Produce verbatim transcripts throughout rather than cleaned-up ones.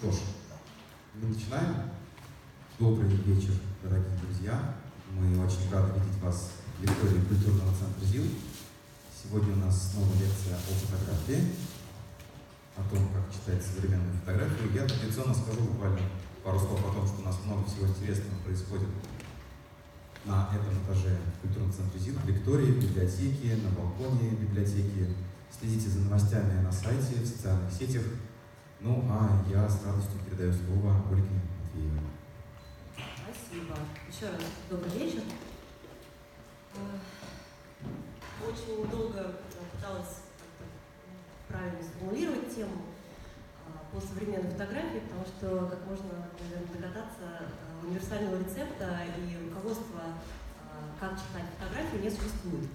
Что ж, мы начинаем. Добрый вечер, дорогие друзья. Мы очень рады видеть вас в лектории культурного центра ЗИЛ. Сегодня у нас снова лекция о фотографии, о том, как читать современную фотографию. Я традиционно скажу буквально пару слов о том, что у нас много всего интересного происходит на этом этаже в культурном центре ЗИЛ, в лектории, в библиотеке, на балконе библиотеки. Следите за новостями на сайте, в социальных сетях. Ну, а я с радостью передаю слово Ольге Матвеевой. Спасибо. Еще раз добрый вечер. Очень долго пыталась правильно сформулировать тему по современной фотографии, потому что, как можно, наверное, догадаться, универсального рецепта и руководства, как читать фотографию, не существует.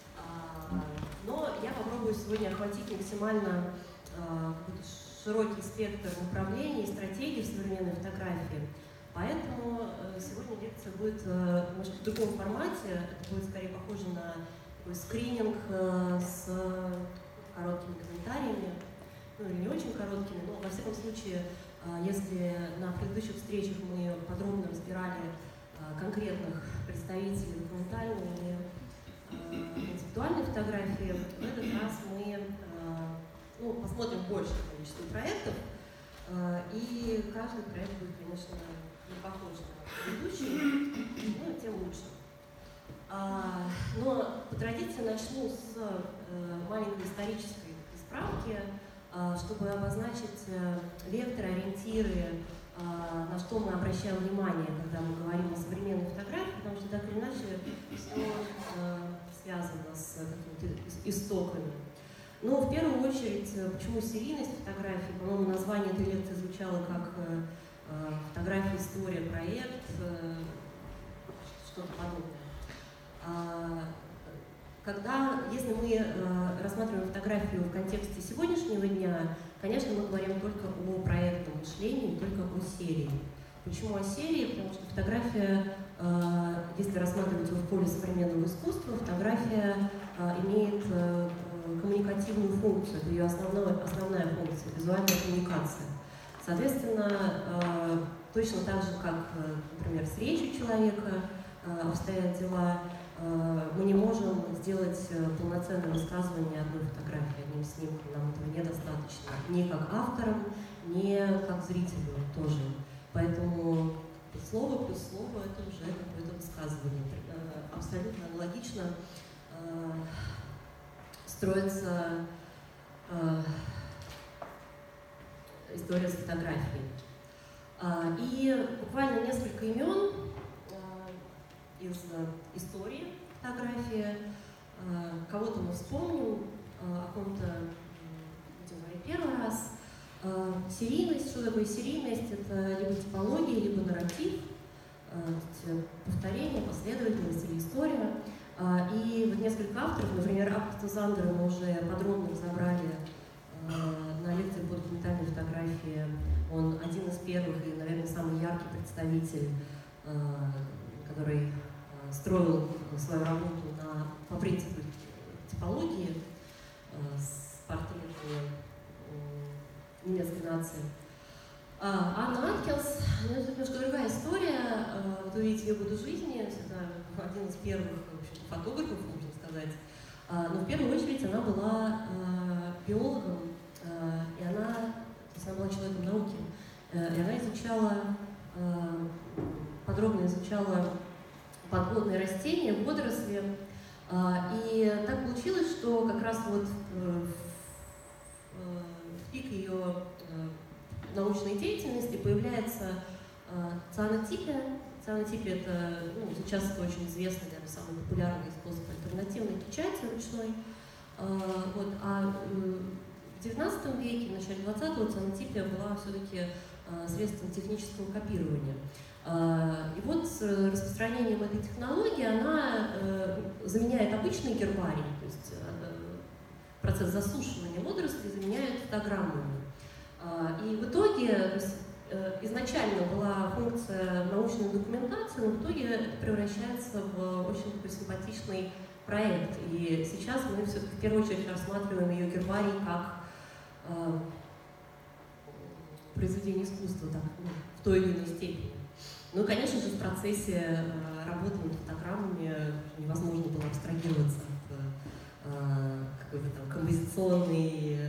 Но я попробую сегодня охватить максимально широкий спектр направлений и стратегий в современной фотографии. Поэтому сегодня лекция будет немножко в другом формате. Это будет скорее похоже на такой скрининг с короткими комментариями, ну или не очень короткими, но во всяком случае, если на предыдущих встречах мы подробно разбирали конкретных представителей документальной или концептуальной фотографии, в этот раз мы ну, посмотрим большее количество проектов, и каждый проект будет, конечно, не похож на предыдущий, но тем лучше. Но по традиции начну с маленькой исторической справки, чтобы обозначить векторы, ориентиры, на что мы обращаем внимание, когда мы говорим о современной фотографии, потому что так или иначе все связано с какими-то истоками. Но в первую очередь, почему серийность фотографий? По-моему, название этой лекции звучало как фотография, история, проект, что-то подобное. Когда, если мы рассматриваем фотографию в контексте сегодняшнего дня, конечно, мы говорим только о проектном мышлении, только о серии. Почему о серии? Потому что фотография, если рассматривать его в поле современного искусства, фотография имеет коммуникативную функцию, это ее основная, основная функция, визуальная коммуникация. Соответственно, точно так же, как, например, с речью человека обстоят дела, мы не можем сделать полноценное высказывание одной фотографии, одним снимком, нам этого недостаточно, ни как авторам, ни как зрителю тоже. Поэтому слово плюс слово — это уже какое-то высказывание. Абсолютно аналогично строится э, история с фотографией. Э, и буквально несколько имен э, из истории фотографии. Э, кого-то мы вспомним, э, о ком-то будем говорить первый раз. Э, серийность, что такое серийность? Это либо типология, либо нарратив, э, повторение, последовательность или история. И вот несколько авторов, например, Августа Зандера мы уже подробно разобрали э, на лекции по документальной фотографии. Он один из первых и, наверное, самый яркий представитель, э, который э, строил свою работу на, по принципу типологии э, с портретами э, немецкой нации. Анна Аткинс, ну, это немножко другая история. Вот увидите ее годы жизни, это один из первых, в общем, фотографов, можно сказать. Но в первую очередь она была биологом, и она, то есть она была человеком науки, и она изучала, подробно изучала подводные растения, водоросли. И так получилось, что как раз вот в пик ее научной деятельности появляется э, цианотипия. Цианотипия — это, ну, сейчас это очень известный, наверное, самый популярный способ альтернативной печати ручной. Э, вот, а э, в девятнадцатом веке, в начале двадцатого, цианотипия была все-таки э, средством технического копирования. Э, и вот с распространением этой технологии она э, заменяет обычный гербарий, то есть э, процесс засушивания водорослей заменяет фотограммами. И в итоге, то есть, изначально была функция научной документации, но в итоге это превращается в очень такой симпатичный проект. И сейчас мы все-таки в первую очередь рассматриваем ее гербарий как произведение искусства так, ну, в той или иной степени. Ну и, конечно же, в процессе работы над фотограммами невозможно было абстрагироваться от какой-то там композиционной,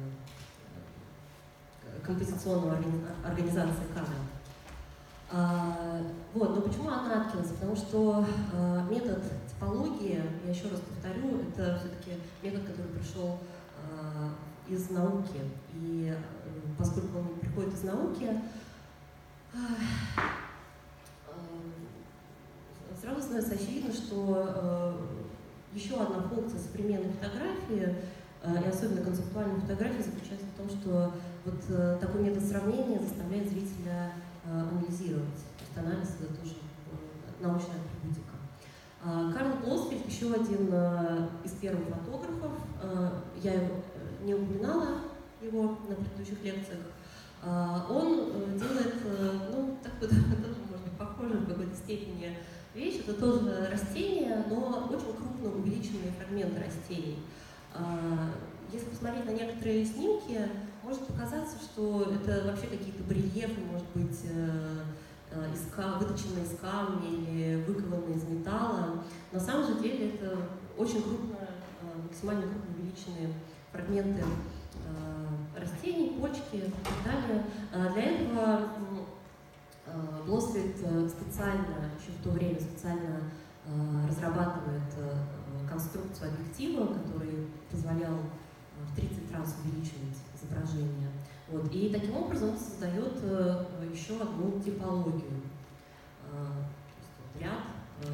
композиционной организации кадра. А, вот, но почему она Аткинс? Потому что а, метод типологии, я еще раз повторю, это все-таки метод, который пришел а, из науки. И а, поскольку он приходит из науки, а, а, сразу становится очевидно, что а, еще одна функция современной фотографии, а, и особенно концептуальной фотографии, заключается в том, что вот а, такой метод сравнения заставляет зрителя анализировать. То есть анализ — это тоже научная атрибутика. Карл Блосфельд, еще один из первых фотографов, я не упоминала его на предыдущих лекциях, он делает, ну, такой, тоже, может быть, похожий в какой-то степени вещь. Это тоже растения, но очень крупно увеличенные фрагменты растений. Если посмотреть на некоторые снимки, может показаться, что это вообще какие-то барельефы, может быть, из кам... выточенные из камня или выкованные из металла. На самом же деле это очень крупно, максимально крупно увеличенные фрагменты растений, почки и так далее. Для этого Блосфельд специально, еще в то время специально разрабатывает конструкцию объектива, который позволял в тридцать раз увеличивать изображение. Вот. И таким образом он создает э, еще одну типологию. Э, ряд, э,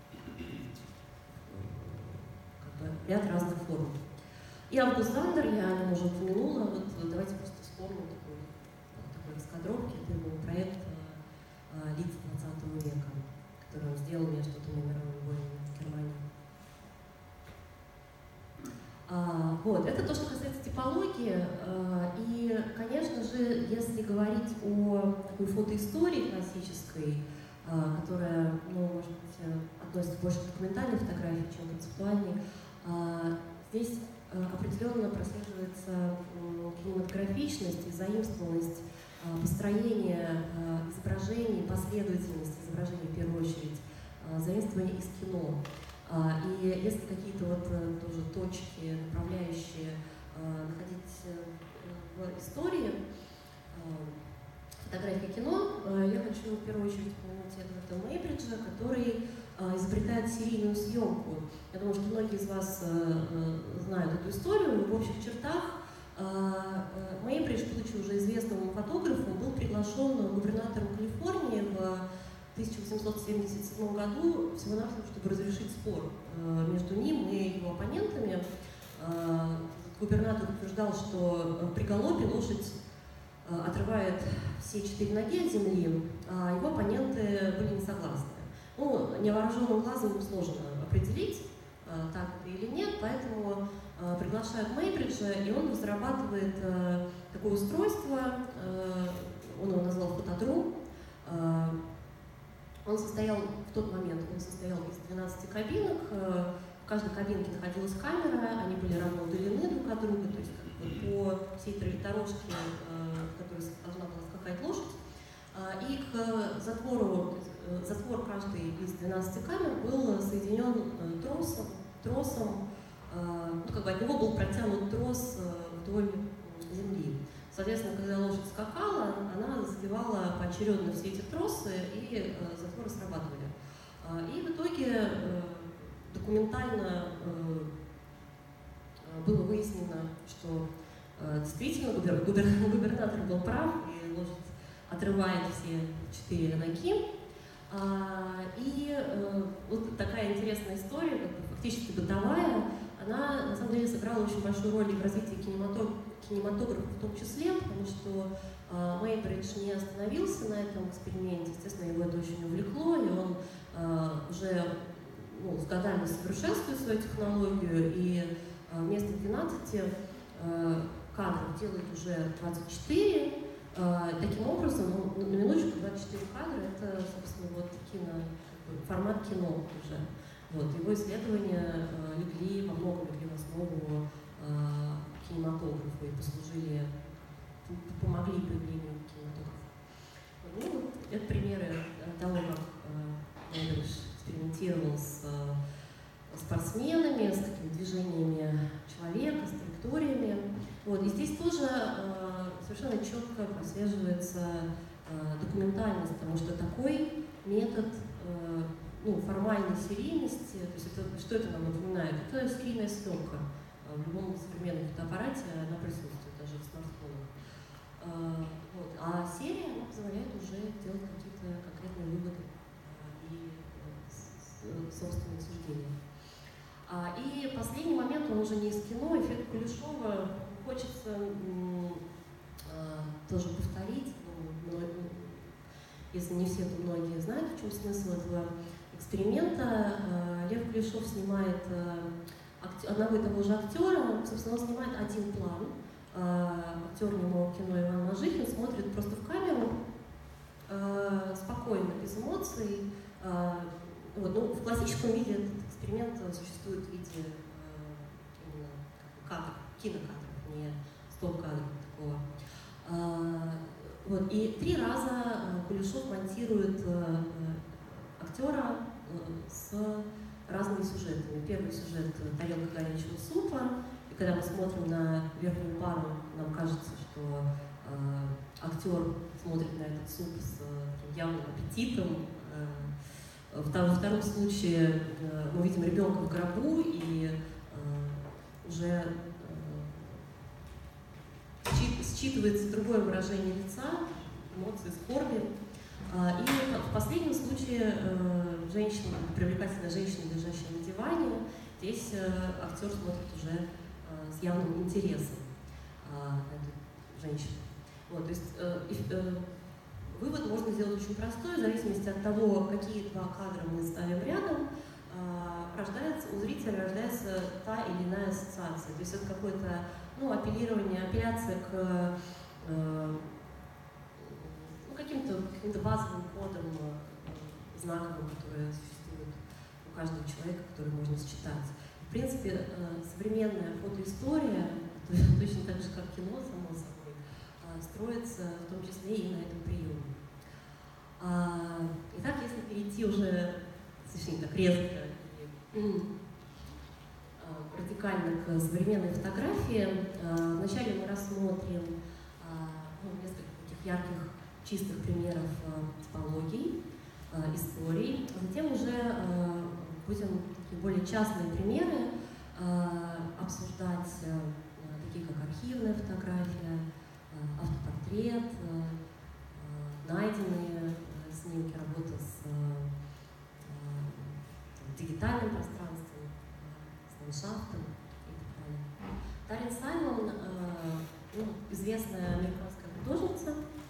как бы, ряд разных форм. И Август Зандер, я о нем уже упомянула, вот, давайте просто вспомним такой, такой раскадровки. Это его проект э, лиц двадцатого века, который он сделал между двумя мировыми войнами в Германии. А, вот, это то, что касается типологии. А, и, конечно же, если говорить о такой фотоистории классической, а, которая, ну, может быть, относится больше к документальной фотографии, чем к концептуальной, а, здесь а, определенно прослеживается а, кинематографичность и заимствованность а, построения а, изображений, последовательность изображений в первую очередь, а, заимствование из кино. И если какие-то вот тоже точки, направляющие находить в истории фотографии кино, я хочу в первую очередь упомянуть Эдварда Мейбриджа, который изобретает серийную съемку. Я думаю, что многие из вас знают эту историю. В общих чертах Мейбридж, будучи уже известным фотографом, был приглашен губернатором Калифорнии в тысяча восемьсот семьдесят седьмом году всего-навсего, чтобы разрешить спор э, между ним и его оппонентами. Э, губернатор утверждал, что при галопе лошадь э, отрывает все четыре ноги от земли, а его оппоненты были не согласны. Ну, невооруженным глазом сложно определить, э, так это или нет, поэтому э, приглашают Мейбриджа, и он разрабатывает э, такое устройство, э, он его назвал фотодром. Э, Он состоял, в тот момент, он состоял из двенадцати кабинок, в каждой кабинке находилась камера, они были равно удалены друг от друга, то есть как бы по всей дорожке, в которой должна была скакать лошадь. И к затвору, затвор каждой из двенадцати камер был соединен тросом, тросом, ну, как бы от него был протянут трос вдоль земли. Соответственно, когда лошадь скакала, она задевала поочередно все эти тросы, и э, затворы срабатывали. А, и в итоге э, документально э, было выяснено, что э, действительно губер, губер, губернатор был прав, и лошадь отрывает все четыре ноги. А, и э, вот такая интересная история, как бы фактически бытовая, она на самом деле сыграла очень большую роль и в развитии кинематографа, кинематографа в том числе, потому что э, Мейбридж не остановился на этом эксперименте, естественно, его это очень увлекло, и он э, уже ну, с годами совершенствует свою технологию, и э, вместо двенадцати э, кадров делает уже двадцать четыре. Э, таким образом, ну, на минуточку, двадцать четыре кадра — это, собственно, вот кино, формат кино уже. Вот, его исследования э, легли, во многом легли в основу э, кинематографа и послужили помогли появлению кинематографа. Ну, это примеры того, как Мейбридж экспериментировал с спортсменами, с такими движениями человека, с траекториями. Вот. И здесь тоже э, совершенно четко прослеживается э, документальность, потому что такой метод э, ну, формальной серийности, то есть это, что это нам напоминает? Это серийная съемка. В любом современном фотоаппарате она присутствует, даже в смартфонах. Э, вот. А серия она позволяет уже делать какие-то конкретные выводы э, и э, собственные суждения. А, и последний момент, он уже не из кино, эффект Кулешова. Хочется м, а, тоже повторить, ну, но, если не все, то многие знают, в чем смысл этого эксперимента. А, Лев Кулешов снимает а, актер, одного и того же актера, собственно, он снимает один план. А, актер немого кино Иван Мажихин смотрит просто в камеру, а, спокойно, без эмоций. А, вот, ну, в классическом виде этот эксперимент существует в виде э, именно кадров, кинокадров, не стоп-кадров такого. А, вот, и три раза Кулешов монтирует э, актера э, с разными сюжетами. Первый сюжет — тарелка горячего супа, и когда мы смотрим на верхнюю пару, нам кажется, что э, актер смотрит на этот суп с э, явным аппетитом. Э, В втором случае мы видим ребенка в гробу, и э, уже э, считывается другое выражение лица, эмоции, скорби. А, и в последнем случае э, женщина, привлекательная женщина, лежащая на диване, здесь э, актер смотрит уже э, с явным интересом э, на эту женщину. Вот, то есть, э, э, вывод можно сделать очень простой, в зависимости от того, какие два кадра мы ставим рядом, рождается, у зрителя рождается та или иная ассоциация. То есть это какое-то ну, апеллирование, апелляция к э, ну, каким-то, каким-то базовым кодам, э, знаковым, которые существуют у каждого человека, которые можно считать. В принципе, э, современная фотоистория, точно так же, как кино, само собой, строится в том числе и на этом приеме. А, итак, если перейти уже совершенно так резко и а, радикально к современной фотографии, а, вначале мы рассмотрим а, ну, несколько таких ярких, чистых примеров а, типологий, а, историй, а затем уже а, будем такие более частные примеры а, обсуждать, а, такие как архивная фотография, автопортрет, найденные снимки, работа с дигитальным пространством, с ландшафтом и так далее. Тарин Саймон, ну, известная американская художница.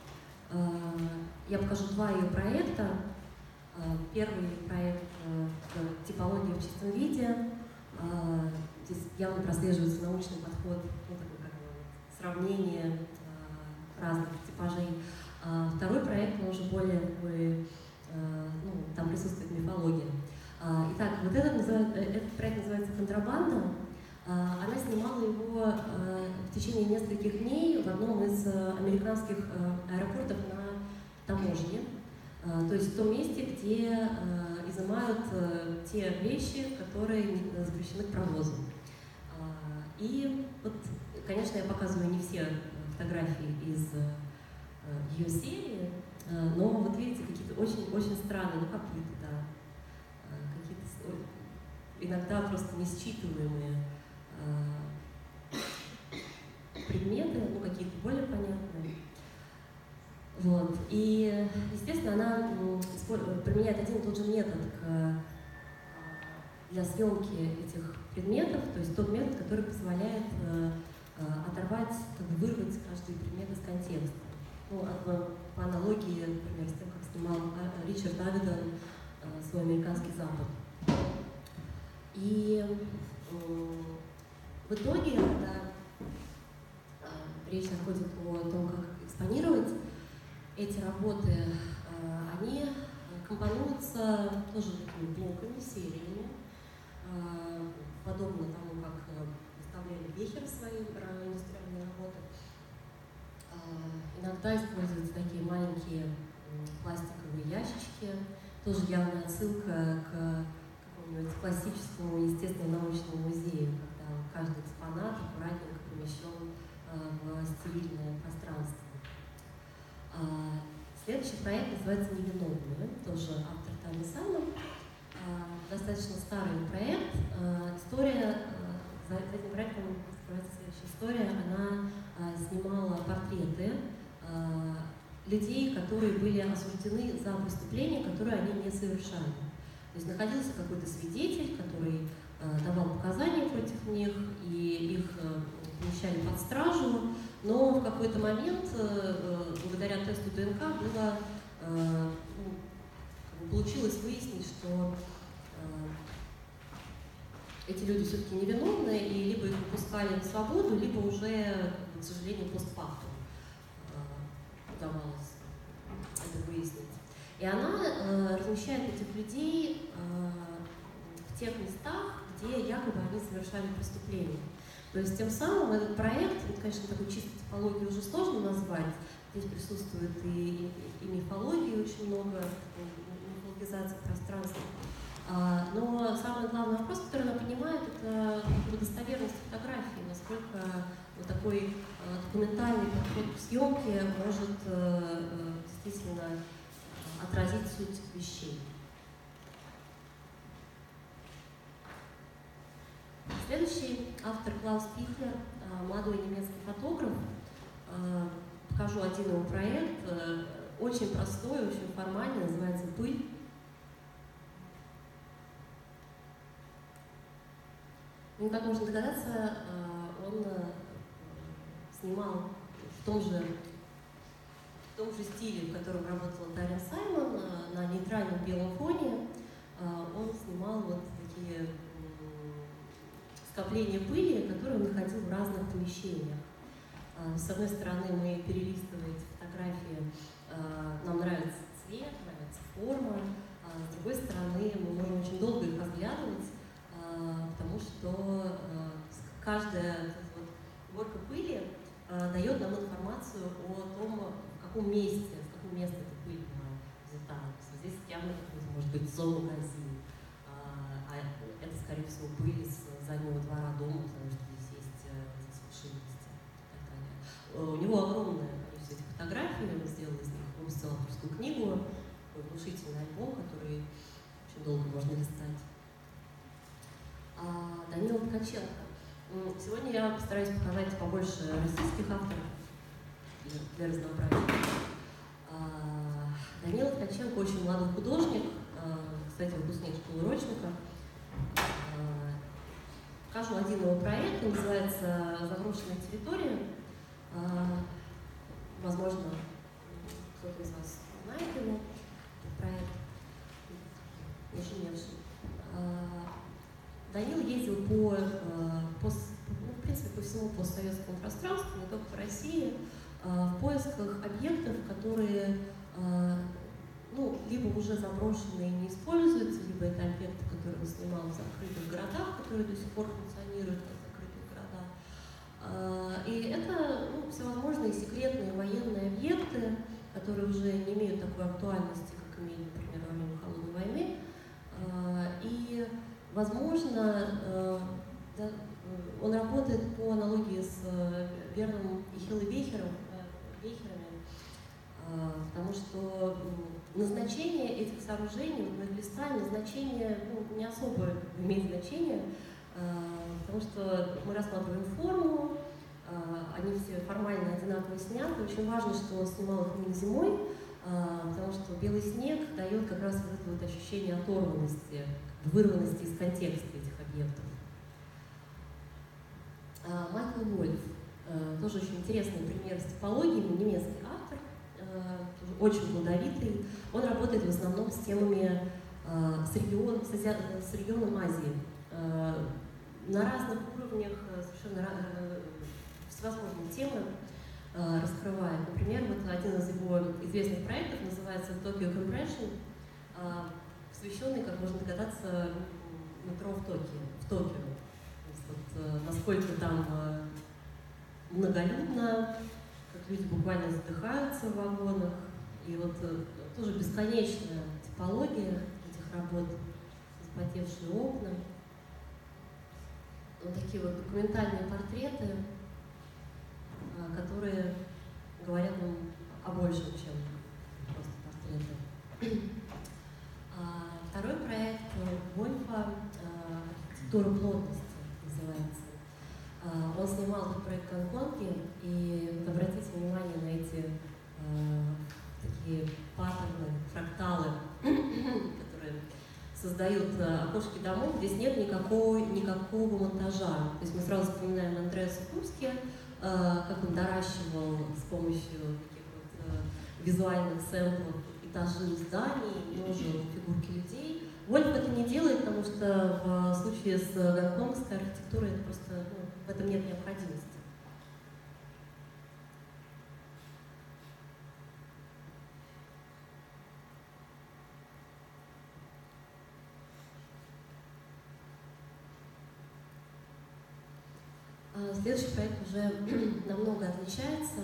Я покажу два ее проекта. Первый проект — типология в чистом виде. Здесь явно прослеживается научный подход, ну, такой как бы сравнение разных типажей. А второй проект, он уже более такой, ну, там присутствует мифология. А, итак, вот этот, этот проект называется «Контрабанда». А, она снимала его а, в течение нескольких дней в одном из американских аэропортов на таможне. А, то есть в том месте, где а, изымают а, те вещи, которые запрещены к провозу. А, и вот, конечно, я показываю не все фотографии из э, ее серии, э, но вот видите, какие-то очень-очень странные, ну как видно, да, э, какие-то иногда просто несчитываемые э, предметы, ну какие-то более понятные. Вот. И, естественно, она э, применяет один и тот же метод к, для съемки этих предметов, то есть тот метод, который позволяет э, оторвать, как бы вырвать каждый предмет из контекста. Ну, по, по аналогии, например, с тем, как снимал Ричард Авидон свой «Американский Запад». И э, в итоге, когда э, речь заходит о том, как экспонировать эти работы, э, они компонуются тоже такими блоками, сериями, э, подобно тому, как выставляли Бехер свои индустриальные работы. иногда используются такие маленькие пластиковые ящички. Тоже явная отсылка к какому-нибудь классическому естественно-научному музею, когда каждый экспонат аккуратненько помещен в стерильное пространство. Следующий проект называется «Невиновные», тоже автор Таня Саймон. Достаточно старый проект. История, за этим проектом скрывается следующая история. Она снимала портреты людей, которые были осуждены за преступления, которые они не совершали. То есть находился какой-то свидетель, который давал показания против них, и их помещали под стражу, но в какой-то момент, благодаря тесту ДНК, было, ну, получилось выяснить, что эти люди все-таки невиновны, и либо их выпускали на свободу, либо уже, к сожалению, постфактум удавалось это выяснить. И она э, размещает этих людей э, в тех местах, где якобы они совершали преступления. То есть тем самым этот проект, это, конечно, такой чисто типологию уже сложно назвать, здесь присутствует и, и, и мифология, очень много мифологизации пространства. А, но самый главный вопрос, который она понимает, это достоверность фотографии, насколько вот такой э, документальный подход к съемке может э, действительно отразить суть вещей. Следующий автор Клаус Пихлер, молодой немецкий фотограф. Покажу один его проект, очень простой, очень формальный, называется «Пыль». Ну, как можно догадаться, он снимал в том же В том же стиле, в котором работала Таня Саймон, на нейтральном белом фоне, он снимал вот такие скопления пыли, которые он находил в разных помещениях. С одной стороны, мы перелистываем эти фотографии, нам нравится цвет, нравится форма, с другой стороны, мы можем очень долго их разглядывать, потому что каждая вот горка пыли дает нам информацию о том, в каком месте, в каком месте эта пыль была взята. Здесь явно какой-то, может быть, зоомагазин, а это, скорее всего, пыль из заднего двора дома, потому что здесь есть, здесь шумности и так далее. У него огромное количество этих фотографий, он сделал из них, он сделал авторскую книгу, такой внушительный альбом, который очень долго можно листать. А, Данила Ткаченко. Сегодня я постараюсь показать побольше российских авторов для разнообразия. Данила Ткаченко очень молодой художник, кстати, выпускник школы Рочника. Покажу один его проект, он называется «Заброшенная территория». Возможно, кто-то из вас знает его, этот проект, нашумевший. Данил ездил по, по, ну, в принципе, по всему постсоветскому пространству, не только по России, в поисках объектов, которые, ну, либо уже заброшенные и не используются, либо это объекты, которые он снимал в закрытых городах, которые до сих пор функционируют как закрытые города. И это, ну, всевозможные секретные военные объекты, которые уже не имеют такой актуальности, как имели, например, во время Холодной войны. И, возможно, он работает по аналогии с Берном и Хиллой Бейхером, Бейхерами, потому что назначение этих сооружений, вот мы их листали, назначение, ну, не особо имеет значение, потому что мы рассматриваем форму, они все формально одинаково сняты. Очень важно, что он снимал их именно зимой, потому что белый снег дает как раз вот это вот ощущение оторванности, вырванности из контекста этих объектов. Майкл Вольф, тоже очень интересный пример с типологией, немецкий автор, очень плодовитый. Он работает в основном с темами, с, регион, с регионом Азии, на разных уровнях, совершенно всевозможные темы раскрывает. Например, вот один из его известных проектов называется Tokyo Compression, посвященный, как можно догадаться, метро в Токио. В Токио. То есть, вот, насколько там многолюдно, как люди буквально задыхаются в вагонах. И вот тоже бесконечная типология этих работ, вспотевшие окна. Вот такие вот документальные портреты, которые говорят нам о большем, чем просто портреты. Второй проект Вольфа «Архитектура плотности» называется. Он снимал этот проект в Гонконге, и вот обратите внимание на эти такие паттерны, фракталы, которые создают окошки домов. Здесь нет никакого, никакого монтажа. То есть мы сразу вспоминаем Андреаса Курски, как он доращивал с помощью таких вот визуальных сэмплов этажи зданий, множил фигурки людей. Вольф это не делает, потому что в случае с гонконгской архитектурой это просто, ну, в этом нет необходимости. Следующий проект уже намного отличается.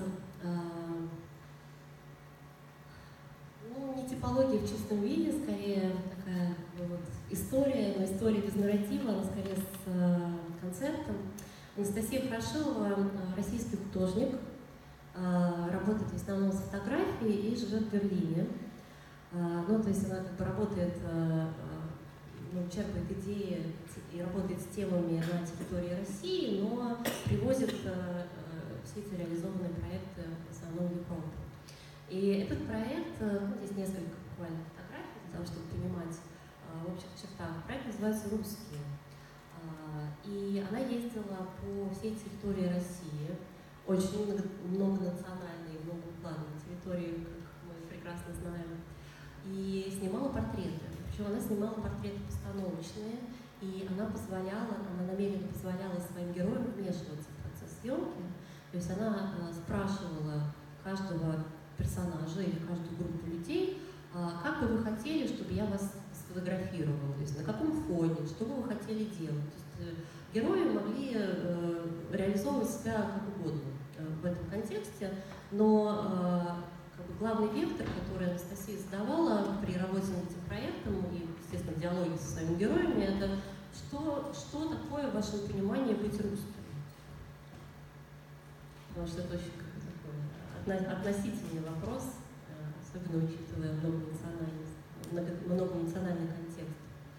Ну, не типология в чистом виде, скорее такая вот история, но история без нарратива, она скорее с концептом. Анастасия Хорошилова — российский художник, работает в основном с фотографией и живет в Берлине. Ну, то есть она как бы работает, ну, черпает идеи и работает с темами на территории России, но привозит все эти реализованные проекты в основном в Европу. И этот проект, ну, здесь несколько буквально фотографий, для того, чтобы понимать в общих чертах. Проект называется «Русские». И она ездила по всей территории России, очень многонациональной, многоуклонной территории, как мы прекрасно знаем, и снимала портреты. Причем она снимала портреты постановочные, и она позволяла, она намеренно позволяла своим героям вмешиваться в процесс съемки. То есть она спрашивала каждого персонажа или каждую группу людей, как бы вы хотели, чтобы я вас сфотографировала, то есть на каком фоне, что бы вы хотели делать. То есть герои могли реализовывать себя как угодно в этом контексте, но как бы главный вектор, который Анастасия задавала при работе над этим проектом и, естественно, в диалоге со своими героями, это что, что такое в вашем понимании быть русским. Потому что это очень такой относительный вопрос, особенно учитывая многонациональность, многонациональный контекст.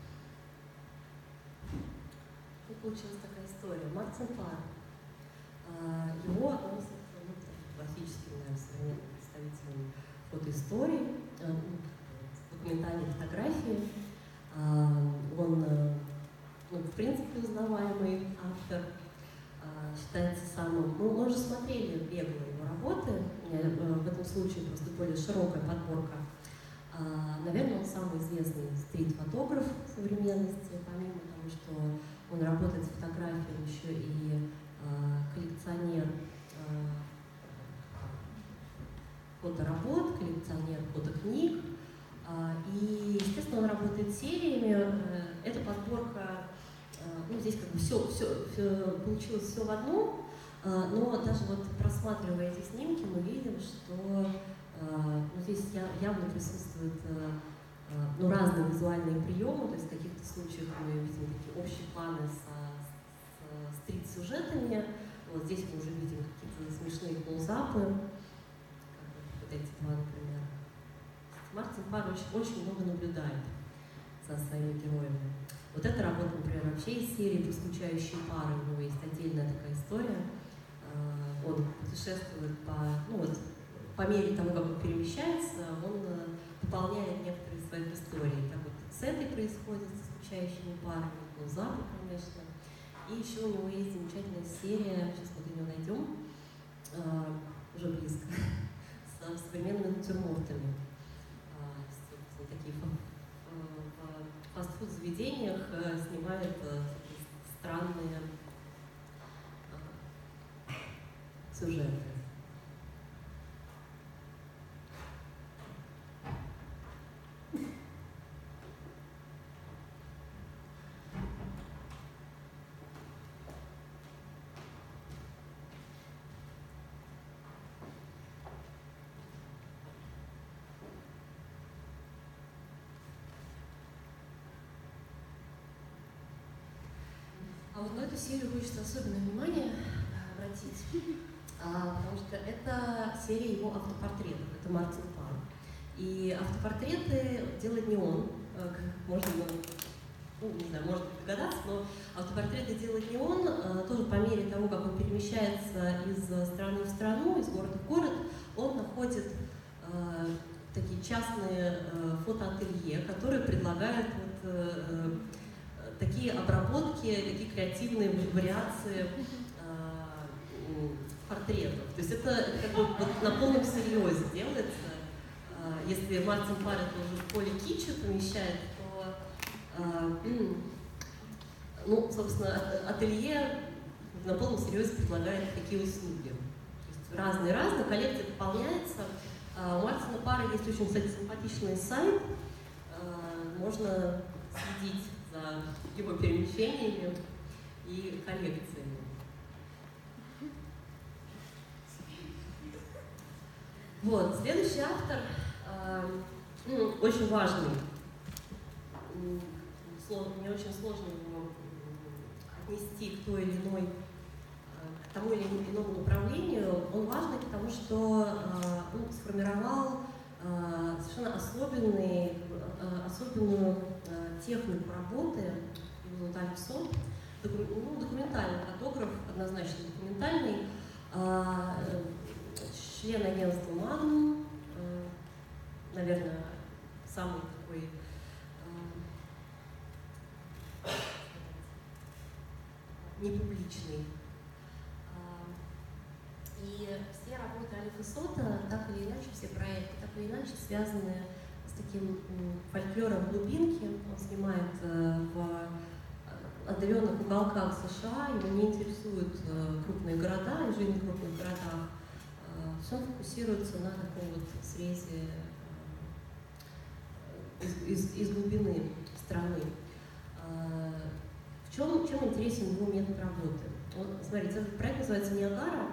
И получилась такая история. Мартин Парр. Его относят, ну, к классическим, наверное, современным представителям фотоистории, документальной фотографии. Он, ну, в принципе, узнаваемый автор. Считается самым... Ну, мы уже смотрели бегло его работы, в этом случае просто более широкая подборка. Наверное, он самый известный стрит-фотограф современности, помимо того, что он работает с фотографией, еще и коллекционер фоторабот, коллекционер фотокниг. И, естественно, он работает сериями. Эта подборка, ну, здесь как бы все, все, все получилось все в одном, но даже вот просматривая эти снимки, мы видим, что ну, здесь явно присутствуют ну, разные визуальные приемы, то есть в каких-то случаях мы видим такие общие планы со, с стрит-сюжетами, вот здесь мы уже видим какие-то смешные клоузапы, вот эти два, например. Мартин Парр очень, очень много наблюдает за своими героями. Вот эта работа, например, вообще из серии «Скучающие пары», у него есть отдельная такая история. Он путешествует по, ну вот, по мере того, как он перемещается, он дополняет некоторые своих историй. Так вот, с этой происходит, со «Скучающими парами», клоузапы, конечно. И еще у него есть замечательная серия, сейчас мы ее найдем, уже близко, с современными натюрмортами. Такие в фастфуд-заведениях снимают странные сюжеты. эту серию хочется особенное внимание обратить, а, потому что это серия его автопортретов, это Мартин Парр. И автопортреты делает не он, как можно, ну, не знаю, может догадаться, но автопортреты делает не он, тоже по мере того, как он перемещается из страны в страну, из города в город, он находит э, такие частные э, фотоателье, которые предлагают вот, э, такие обработки, такие креативные вариации э, портретов. То есть это как бы вот на полном серьезе делается. Если Мартин Парр это уже в поле китча помещает, то, э, ну, собственно, ателье на полном серьезе предлагает такие услуги. То есть разные-разные, коллекция пополняется. Uh, у Мартина Парра есть очень, кстати, симпатичный сайт. Uh, можно следить за его перемещениями и коллекциями. Вот, следующий автор, uh, ну, очень важный. Мне очень сложно его отнести к той или иной, к тому или иному направлению. Он важный, потому что он сформировал совершенно особенный, особенную технику работы, его зовут Альф Сот, ну, документальный фотограф, однозначно документальный, член агентства Magnum, наверное, самый такой непубличный. И все работы Альфа Сота, так или иначе, все проекты, так или иначе, связаны с таким фольклором глубинки. Он снимает в отдаленных уголках США, его не интересуют крупные города и жизнь в крупных городах. Все фокусируется на таком вот срезе из, из, из глубины страны. В чем, чем интересен его метод работы? Вот, смотрите, этот проект называется «Ниагара»,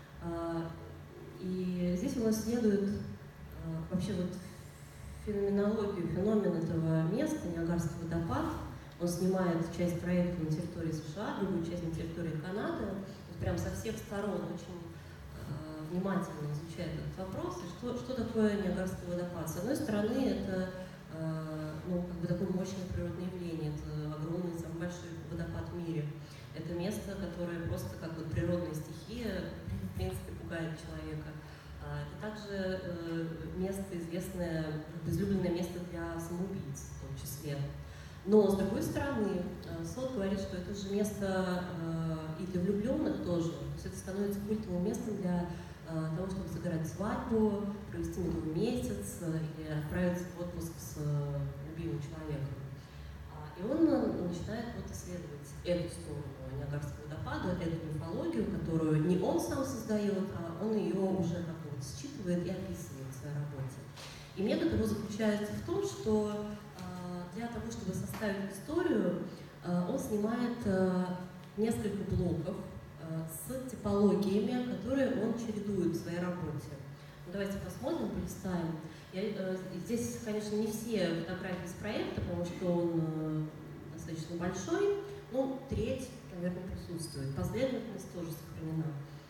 и здесь он исследует вообще вот феноменологию, феномен этого места, Ниагарский водопад. Он снимает часть проекта на территории США, другую часть на территории Канады. То есть прям со всех сторон очень э, внимательно изучает этот вопрос. И что, что такое Ниагарский водопад? С одной стороны, это э, ну, как бы такое мощное природное явление, это огромный, самый большой водопад в мире. Это место, которое просто как вот природная стихия, в принципе, пугает человека. Это также э, место известное, излюбленное место для самоубийц в том числе. Но, с другой стороны, Сот говорит, что это же место э, и для влюбленных тоже. То есть это становится культовым местом для э, того, чтобы сыграть свадьбу, провести медовый месяц э, или отправиться в отпуск с э, любимым человеком. И он начинает вот исследовать эту сторону Ниагарского водопада, эту мифологию, которую не он сам создает, а он ее уже как-то вот считывает и описывает в своей работе. И метод его заключается в том, что для того, чтобы составить историю, он снимает несколько блоков с типологиями, которые он чередует в своей работе. Ну, давайте посмотрим, полистаем. Я, здесь, конечно, не все фотографии с проекта, потому что он достаточно большой, но треть, наверное, присутствует. Последовательность тоже сохранена.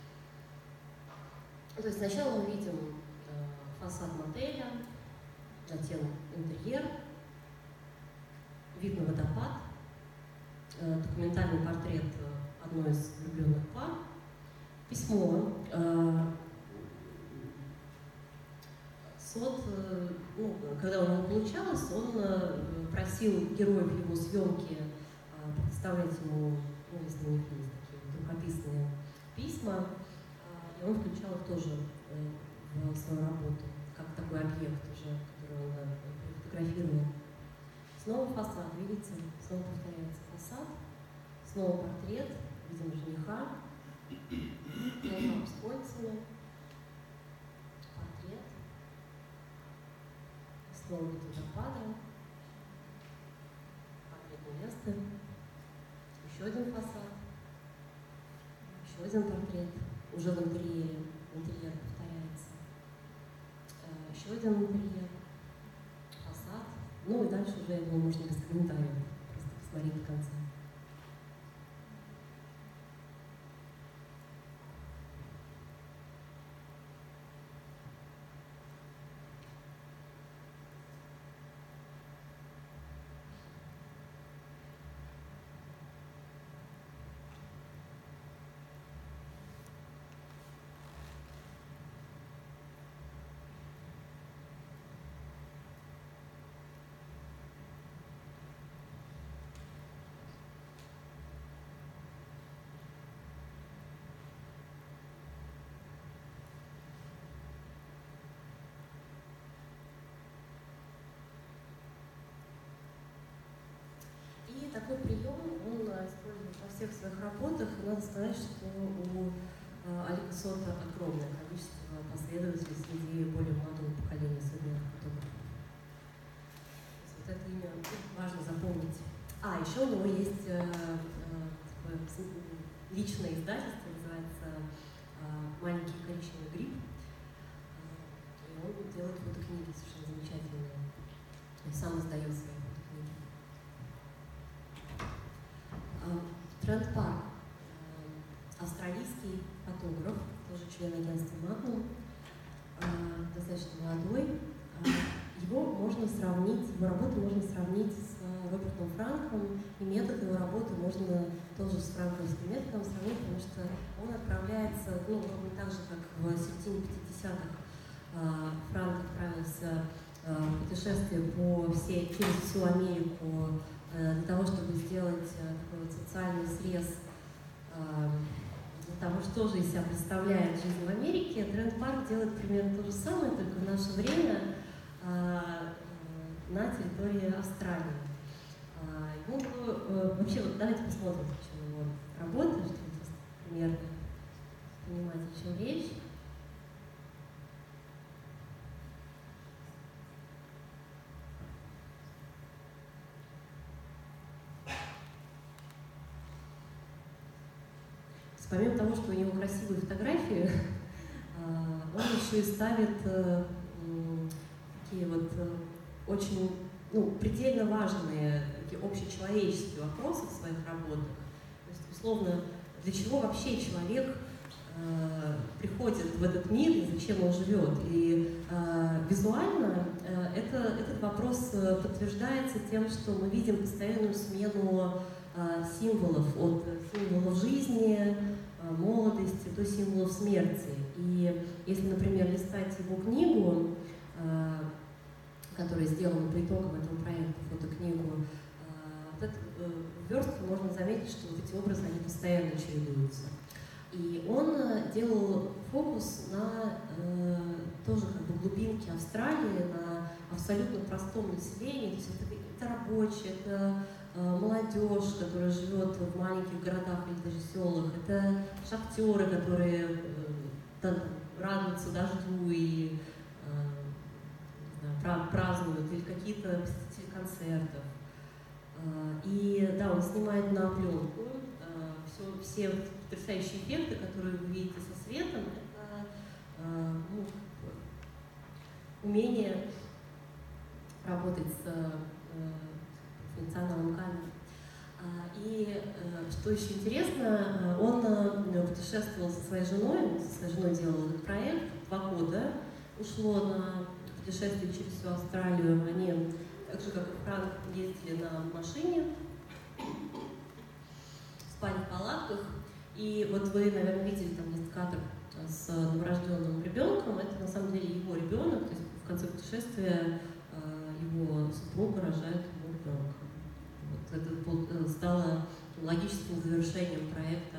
То есть сначала мы видим фасад мотеля, затем интерьер, вид на водопад, документальный портрет одной из влюбленных пар, письмо. Сот, ну, когда у него получалось, он просил героев его съемки представлять ему, ну, если у них есть такие рукописные письма, и он включал их тоже в свою работу, как такой объект уже, который он фотографировал. Снова фасад, видите, снова повторяется фасад, снова портрет, видим жениха, снова с кольцами, портрет, снова вид водопада, портрет невесты, еще один фасад, еще один портрет, уже в интерьере, интерьер повторяется, еще один интерьер, фасад. Ну и дальше уже его можно без комментариев просто посмотреть в конце. такой прием он использует во всех своих работах. И надо сказать, что у Алика Сота огромное количество последователей среди более молодого поколения современных фотографов. Вот это имя важно запомнить. А, еще у него есть э, э, такое личное издательство, называется э, «Маленький коричневый гриб». Э, и он делает фотокниги совершенно замечательные. И сам издает свои фотокниги. Э, Трент Парк. Э, австралийский фотограф, тоже член агентства Magnum, э, достаточно молодой. Э, Его можно сравнить, его работу можно сравнить с Робертом Франком, и метод его работы можно тоже с франковским методом сравнить, потому что он отправляется, ну, ровно так же, как в середине пятидесятых Франк отправился в путешествие по всей, через всю Америку для того, чтобы сделать такой вот социальный срез того, что же из себя представляет жизнь в Америке. Трент Парк делает примерно то же самое, только в наше время на территории Австралии. Ну, вообще, вот давайте посмотрим, в чем его работа, чтобы примерно понимать, о чем речь. Помимо того, что у него красивые фотографии, он еще и ставит такие вот очень, ну, предельно важные такие общечеловеческие вопросы в своих работах. То есть, условно, для чего вообще человек э, приходит в этот мир и зачем он живет. И э, визуально э, это, этот вопрос подтверждается тем, что мы видим постоянную смену э, символов, от символов жизни, э, молодости до символов смерти. И если, например, листать его книгу, э, которая сделана по итогам этого проекта, фотокнигу, вот это, в верстке можно заметить, что вот эти образы, они постоянно чередуются. И он делал фокус на э, тоже как бы глубинке Австралии, на абсолютно простом населении. То есть это, это рабочие, это э, молодежь, которая живет в маленьких городах или даже селах, это шахтеры, которые э, там, радуются дождю и празднуют, или какие-то посетители концертов. И да, он снимает на пленку. Все, все потрясающие эффекты, которые вы видите со светом, это ну, умение работать с функционалом камеры. И что еще интересно, он путешествовал со своей женой, со своей женой делал этот проект, два года ушло на путешествие через всю Австралию. Они, так же как и Франк, ездили на машине, спали в палатках. И вот вы, наверное, видели, там есть кадр с новорожденным ребенком. Это на самом деле его ребенок. То есть в конце путешествия его супруга рожает ему ребенка. Вот это стало логическим завершением проекта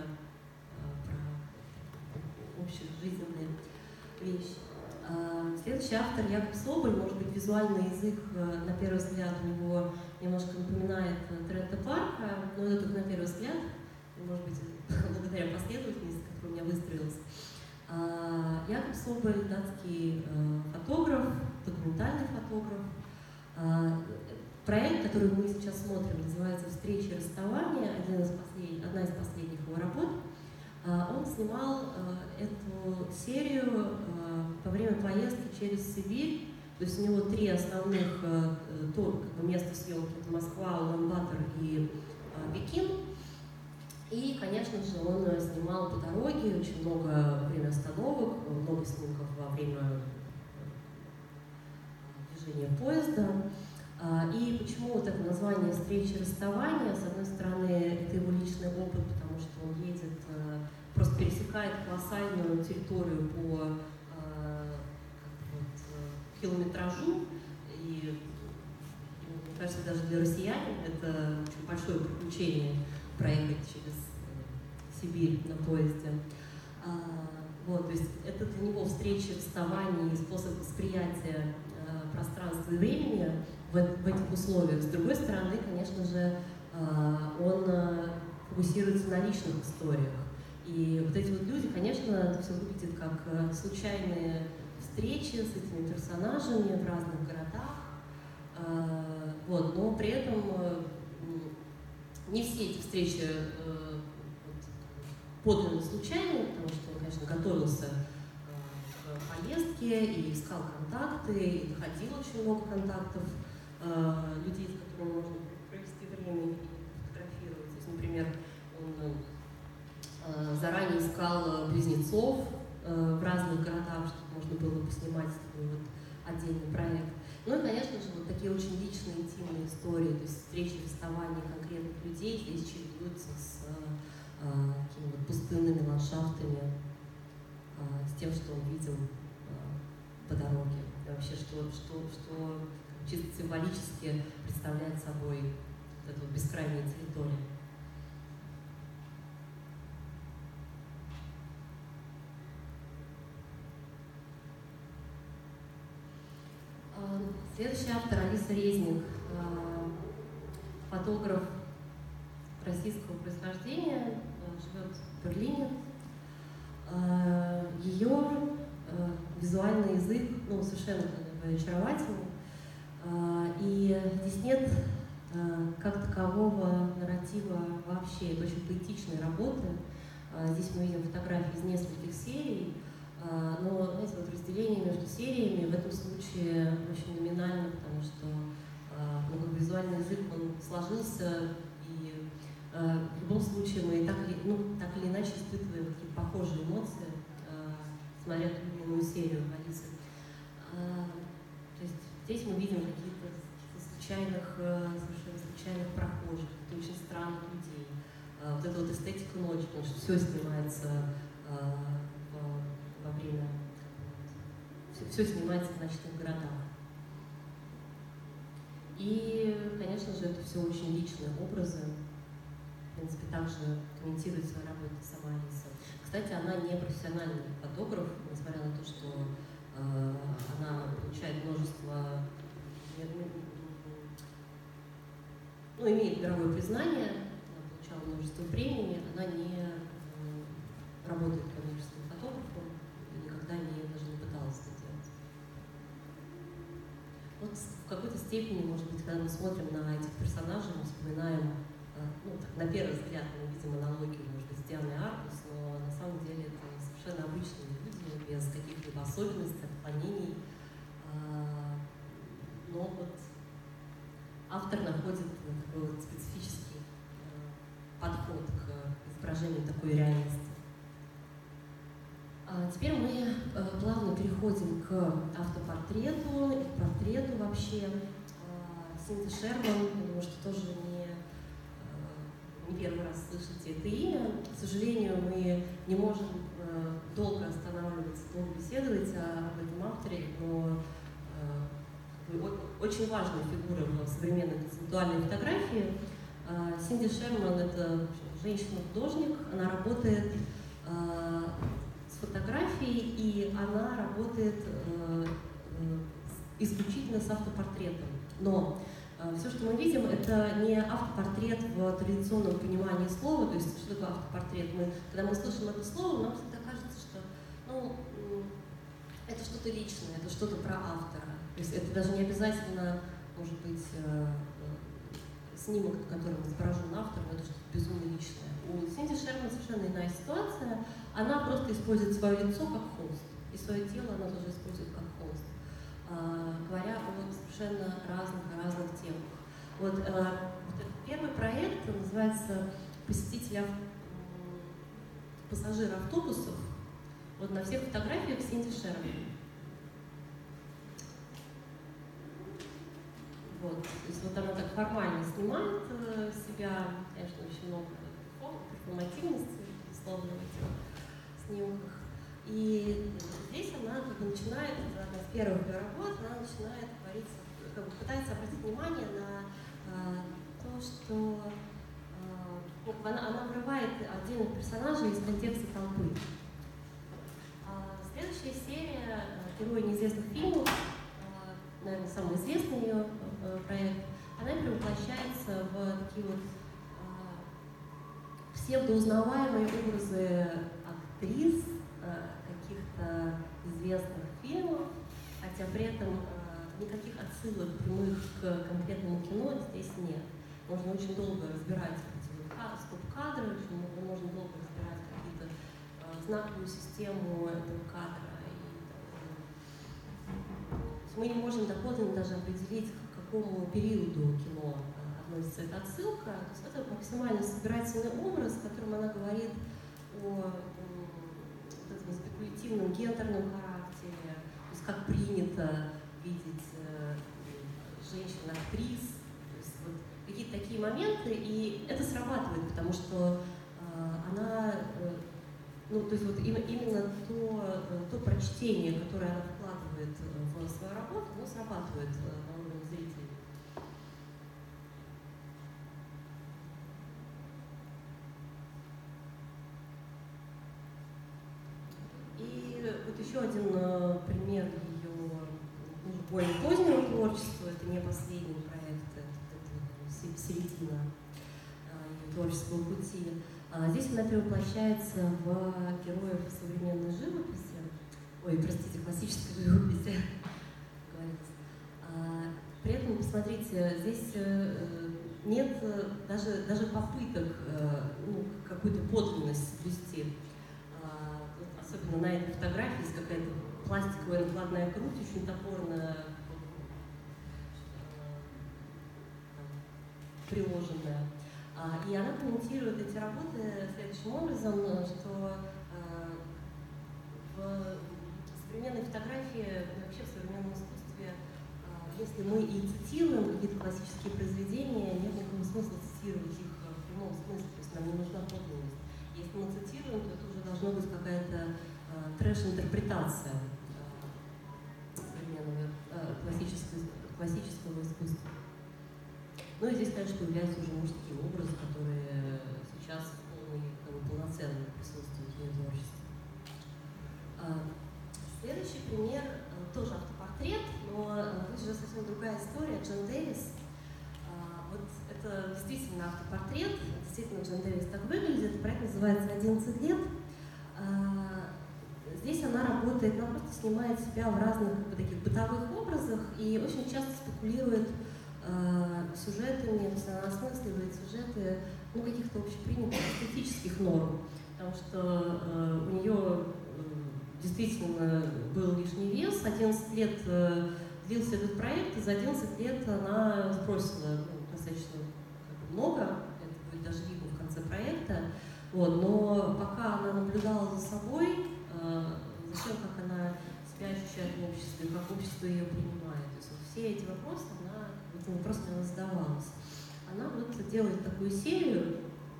про общие жизненные вещи. Следующий автор Якоб Соболь, может быть, визуальный язык, на первый взгляд, у него немножко напоминает Трента Парка, но это только на первый взгляд, может быть, благодаря последовательности, которая у меня выстроилась. Якоб Соболь – датский фотограф, документальный фотограф. Проект, который мы сейчас смотрим, называется «Встречи и расставания», один из послед... одна из последних его работ. Он снимал эту серию во время поездки через Сибирь. То есть у него три основных то, как бы, места съемки – это Москва, Улан-Батор и Пекин. И, конечно же, он снимал по дороге, очень много во время остановок, много снимков во время движения поезда. И почему вот это название «Встречи и расставания»? С одной стороны, это его личный опыт, потому что он едет, просто пересекает колоссальную территорию по вот, километражу. И, мне кажется, даже для россиян это очень большое приключение проехать через Сибирь на поезде. Вот, то есть это для него встреча, расставание и способ восприятия пространства и времени в, в этих условиях. С другой стороны, конечно же, он фокусируется на личных историях. И вот эти вот люди, конечно, это все выглядит как случайные встречи с этими персонажами в разных городах. Вот, но при этом не все эти встречи подлинно случайные, потому что он, конечно, готовился к поездке и искал контакты, и находил очень много контактов людей, с которыми можно провести время и фотографировать. То есть, например, он заранее искал близнецов в разных городах, чтобы можно было поснимать такой вот отдельный проект. Ну и, конечно же, вот такие очень личные, интимные истории, то есть встречи, расставания конкретных людей здесь чередуются с э, такими вот пустынными ландшафтами, э, с тем, что он видел э, по дороге. И вообще, что, что, что чисто символически представляет собой вот эту вот бескрайнюю территорию. Следующий автор Алиса Резник, фотограф российского происхождения, живет в Берлине. Ее визуальный язык, ну, совершенно очаровательный. И здесь нет как такового нарратива вообще, это очень поэтичные работы. Здесь мы видим фотографии из нескольких серий. Но, знаете, вот разделение между сериями в этом случае очень номинально, потому что ну, как визуальный язык, он сложился, и в любом случае мы так или, ну, так или иначе испытываем какие-то похожие эмоции, смотря ту или иную серию Алисы. То есть здесь мы видим каких-то случайных, совершенно случайных прохожих, очень странных людей. Вот эта вот эстетика ночи, потому что все снимается во время, все, все снимается в ночных городах. И, конечно же, это все очень личные образы. В принципе, также комментирует свою работу сама Алиса. Кстати, она не профессиональный фотограф, несмотря на то, что э, она получает множество, ну, имеет мировое признание, она получала множество премий, она не э, работает коммерческим фотографом, никогда не, даже не пыталась это делать. Вот в какой-то степени, может быть, когда мы смотрим на этих персонажей, мы вспоминаем, ну, так, на первый взгляд мы видим аналогию, может быть, с Дианой Арбус, но на самом деле это совершенно обычные люди, без каких-либо особенностей, отклонений. Но вот автор находит такой вот специфический подход к изображению такой реальности. Теперь мы плавно переходим к автопортрету и к портрету вообще. Синди Шерман, потому что тоже не, не первый раз слышите это имя. К сожалению, мы не можем долго останавливаться, долго беседовать об этом авторе, но очень важная фигура в современной концептуальной фотографии. Синди Шерман — это женщина-художник, она работает с фотографией, и она работает э, исключительно с автопортретом. Но э, все, что мы видим, это не автопортрет в традиционном понимании слова, то есть что такое автопортрет. Мы, когда мы слышим это слово, нам всегда кажется, что ну, это что-то личное, это что-то про автора. То есть это даже не обязательно, может быть, э, снимок, на котором изображен автор, но это что-то безумно личное. У Синди Шерман совершенно иная ситуация. Она просто использует свое лицо как холст, и свое тело она тоже использует как холст, э, говоря о совершенно разных разных темах. Вот, э, вот этот первый проект называется «Посетители ав... пассажиры автобусов». Вот на всех фотографиях Синди Шерман. Вот, то есть вот она так формально снимает э, себя, конечно, очень много перформативности, безусловно, в этих снимках. И здесь она как бы начинает, одна из первых ее работ, она начинает говорить, как бы пытается обратить внимание на э, то, что э, она, она вырывает отдельных персонажей из контекста толпы. А следующая серия «Герои неизвестных фильмов», э, наверное, самый известный ее э, проект, она перевоплощается в такие вот псевдоузнаваемые образы актрис каких-то известных фильмов, хотя при этом никаких отсылок прямых к конкретному кино здесь нет. Можно очень долго разбирать эти стоп-кадры, очень можно долго разбирать какие-то знаковую систему этого кадра. И мы не можем доподлинно даже определить, к какому периоду кино относится эта отсылка. То есть это максимально собирательный образ, в котором она говорит о этом спекулятивном гендерном характере, то есть как принято видеть э, женщин-актрис, то есть вот какие-то такие моменты, и это срабатывает, потому что э, она, э, ну, то есть вот именно, именно то, то прочтение, которое она вкладывает в свою работу, оно срабатывает на уровне зрителей. И вот еще один э, пример ее ну, более позднего творчества, это не последний проект, это, это середина э, ее творческого пути. А здесь она перевоплощается в героев современной живописи, ой, простите, классической живописи, а, при этом, посмотрите, здесь э, нет даже, даже попыток э, ну, какую-то подлинность соблюсти. Особенно на этой фотографии есть какая-то пластиковая накладная грудь, очень топорно приложенная. И она комментирует эти работы следующим образом, что в современной фотографии, вообще в современном искусстве, если мы и цитируем какие-то классические произведения, нет никакого смысла цитировать их в прямом смысле, то есть нам не нужна подлинность. Если мы цитируем, то это уже должна быть какая-то э, трэш-интерпретация э, современного э, классического, классического искусства. Ну и здесь, конечно, появляются уже мужские образы, которые сейчас полный, полноценно присутствуют в ее творчестве. Э, следующий пример э, тоже автопортрет, но э, это уже совсем другая история. Джен Дэвис. Вот это действительно автопортрет, действительно Джен Дэвис так выглядит, проект называется «одиннадцать лет». Здесь она работает, она просто снимает себя в разных таких бытовых образах и очень часто спекулирует сюжетами, то есть она осмысливает сюжеты ну, каких-то общепринятых эстетических норм, потому что у нее действительно был лишний вес, одиннадцать лет длился этот проект, и за одиннадцать лет она сбросила ну, достаточно много, это будет даже видно в конце проекта, вот, но пока она наблюдала за собой, э, за тем, как она себя ощущает в обществе, как общество ее принимает, то есть вот все эти вопросы, она, этим вопросом она задавалась. Она вот делает такую серию,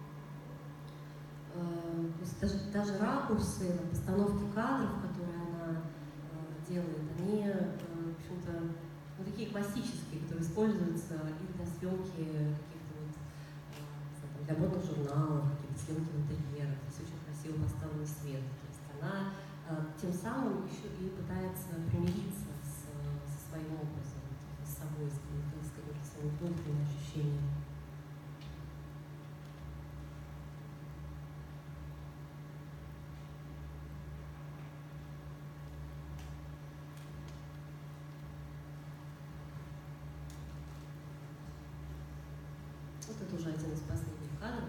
э, то есть даже, даже ракурсы, постановки кадров, которые она э, делает, они э, в общем-то, ну, такие классические, которые используются и для съемки каких-то вот, э, для модных журналов, какие-то съемки в интерьерах, то есть очень красиво поставленный свет. То есть она э, тем самым еще и пытается примириться с, со своим образом, с собой, с какими-то своими внутренними ощущениями. Вот это уже один из последних кадров.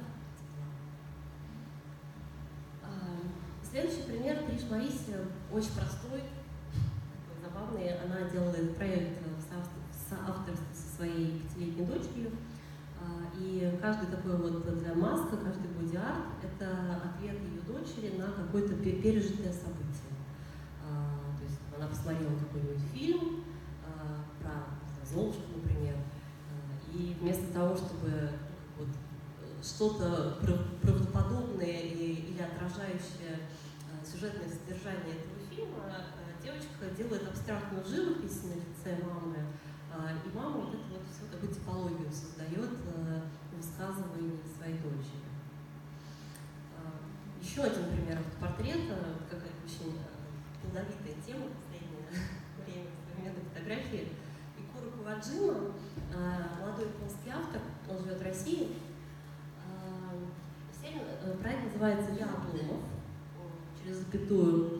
Следующий пример Триш Морриси, очень простой, такой забавный. Она делала этот проект в соавторстве со своей пятилетней дочерью. И каждый такой вот для маска, каждый боди-арт – это ответ ее дочери на какое-то пережитое событие. То есть она посмотрела какой-нибудь фильм про Золушку, например, и вместо того, чтобы вот, что-то правдоподобное или, или отражающее э, сюжетное содержание этого фильма, э, девочка делает абстрактную живопись на лице мамы, э, и мама вот эту вот всю такую типологию создает э, в высказывании своей дочери. Э, еще один пример автопортрета, какая-то очень плодовитая тема в последнее время современной фотографии. Икуро Каваджима, молодой японский автор, он живет в России. проект называется «Я Обломов», через запятую.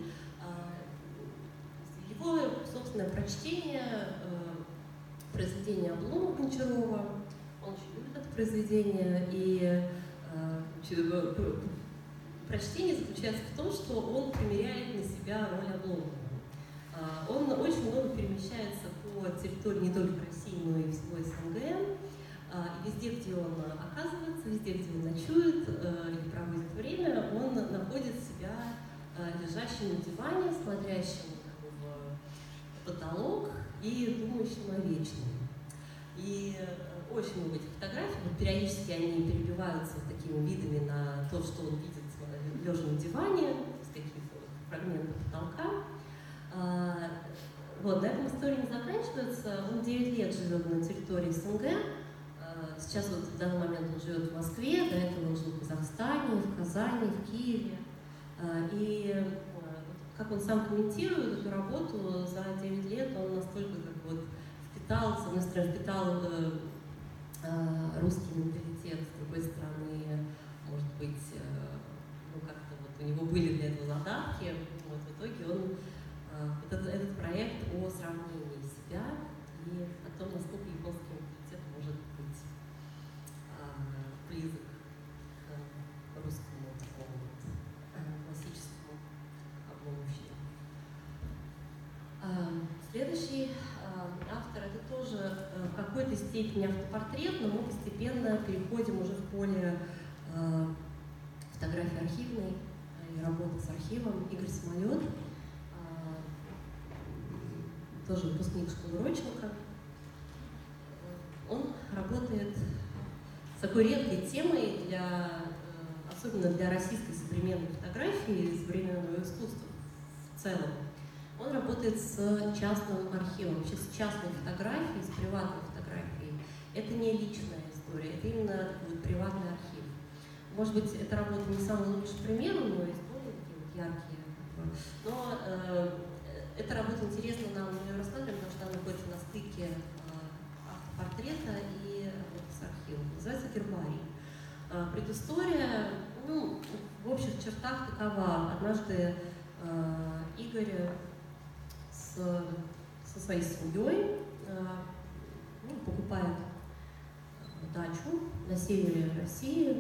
Его собственное прочтение произведения Обломова Гончарова. Он очень любит это произведение, и прочтение заключается в том, что он примеряет на себя роль Обломова. Он очень много перемещается по территории не только России, но и всего СНГ. И везде, где он оказывается, везде, где он ночует или проводит время, он находит себя лежащим на диване, смотрящим в потолок и думающим о вечном. И очень много этих фотографий, вот периодически они перебиваются такими видами на то, что он видит лежа на диване, с каких-то фрагментов потолка. Вот, на этом история не заканчивается. Он девять лет живет на территории СНГ. Сейчас вот в данный момент он живет в Москве, до этого он жил в Казахстане, в Казани, в Киеве. И как он сам комментирует эту работу, за девять лет он настолько как вот впитал, с одной стороны, впитал русский менталитет, с другой стороны, может быть, ну как-то вот у него были для этого задатки. Вот в итоге он, вот этот, этот проект о сравнении себя и о том, насколько японский менталитет может быть близок к русскому такому вот классическому обломовщине. Следующий автор — это тоже в какой-то степени автопортрет, но мы постепенно переходим уже в поле фотографии архивной и работы с архивом. Игорь Самолет, тоже выпускник школы Родченко. Он работает с такой редкой темой, для, особенно для российской современной фотографии и современного искусства в целом. Он работает с частным архивом, вообще с частной фотографией, с приватной фотографией. Это не личная история, это именно такой приватный архив. Может быть, эта работа не самый лучший пример, но истории такие вот яркие. Но э, эта работа интересна нам, мы ее рассматриваем, потому что она находится на стыке э, автопортрета и работы с архивом. Называется «Гербарий». Э, предыстория, ну, в общих чертах такова. Однажды э, Игорь с, со своей семьей э, ну, покупает дачу на севере России.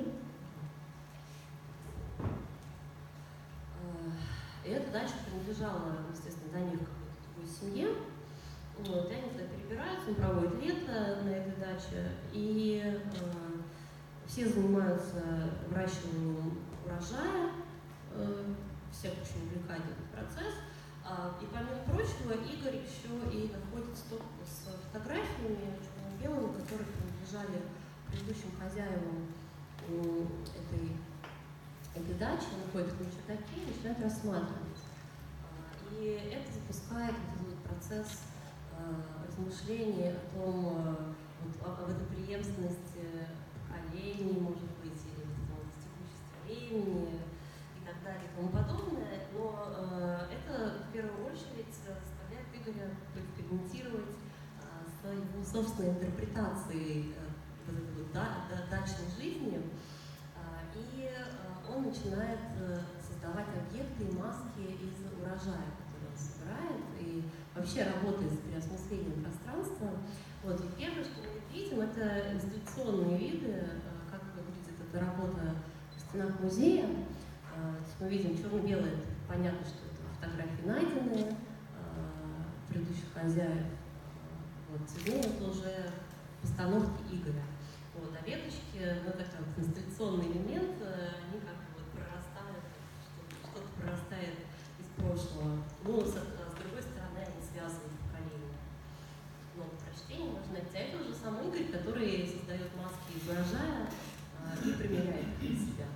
И эта дача принадлежала, естественно, до них какой-то другой семье. Вот, и они туда перебираются, он проводит лето на этой даче, и э, все занимаются выращиванием урожая, э, всех очень увлекает этот процесс. А, и помимо прочего, Игорь еще и находит стопку с фотографиями черно-белыми, которые принадлежали предыдущим хозяевам э, этой этой дачи, он находит их на чердаке и начинает рассматривать. И это запускает вот этот процесс размышления о том, вот, об этой преемственности поколений, может быть, или вот, текущести времени и так далее и тому подобное. Но это в первую очередь заставляет Игоря экспериментировать с его собственной интерпретацией вот этой вот дачной жизни. И он начинает создавать объекты и маски из урожая, который он собирает, и вообще работает с переосмыслением пространства. Вот, и первое, что мы видим, это инсталляционные виды, как выглядит эта работа в стенах музея. Мы видим черно-белое, понятно, что это фотографии найденные предыдущих хозяев. Вот, цветные — это уже постановки Игоря. Вот, а веточки, ну, это как инсталляционный элемент, они как бы вот прорастают, что-то, что-то прорастает из прошлого. Ну, с, с другой стороны, они связаны с поколением. Но прочтение можно найти. А это уже сам Игорь, который создает маски из урожая и примеряет их на себя.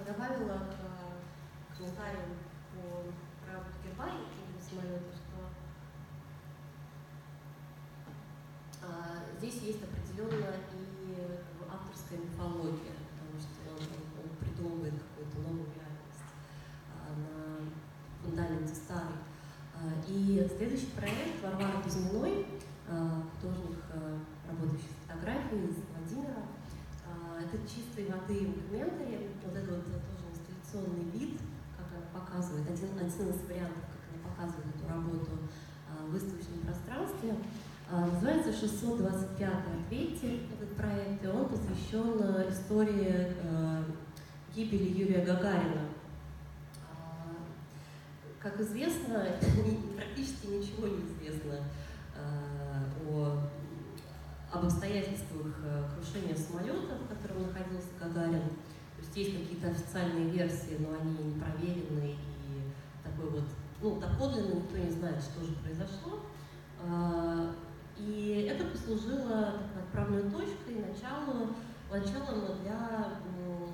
добавила к комментарию по работе гербария и самолета, что а, здесь есть определенная и авторская мифология, потому что он, он придумывает какую-то новую реальность а, на фундаменте старой. А, и следующий проект Варвары Кузьминой, а, художник, а, работающий с фотографией из Владимира, а, это чистой воды документари, вот это вот тоже инсталляционный вид, как она показывает, один, один из вариантов, как она показывает эту работу а, в выставочном пространстве. Называется шестьсот двадцать пятый «Ответьте» этот проект, и он посвящен истории э, гибели Юрия Гагарина. А, как известно, практически ничего не известно э, о, об обстоятельствах крушения самолета, в котором находился Гагарин. То есть есть какие-то официальные версии, но они не проверены, и такой вот, ну, доподлинно никто не знает, что же произошло. А, И это послужило отправной точкой, началом, началом для э,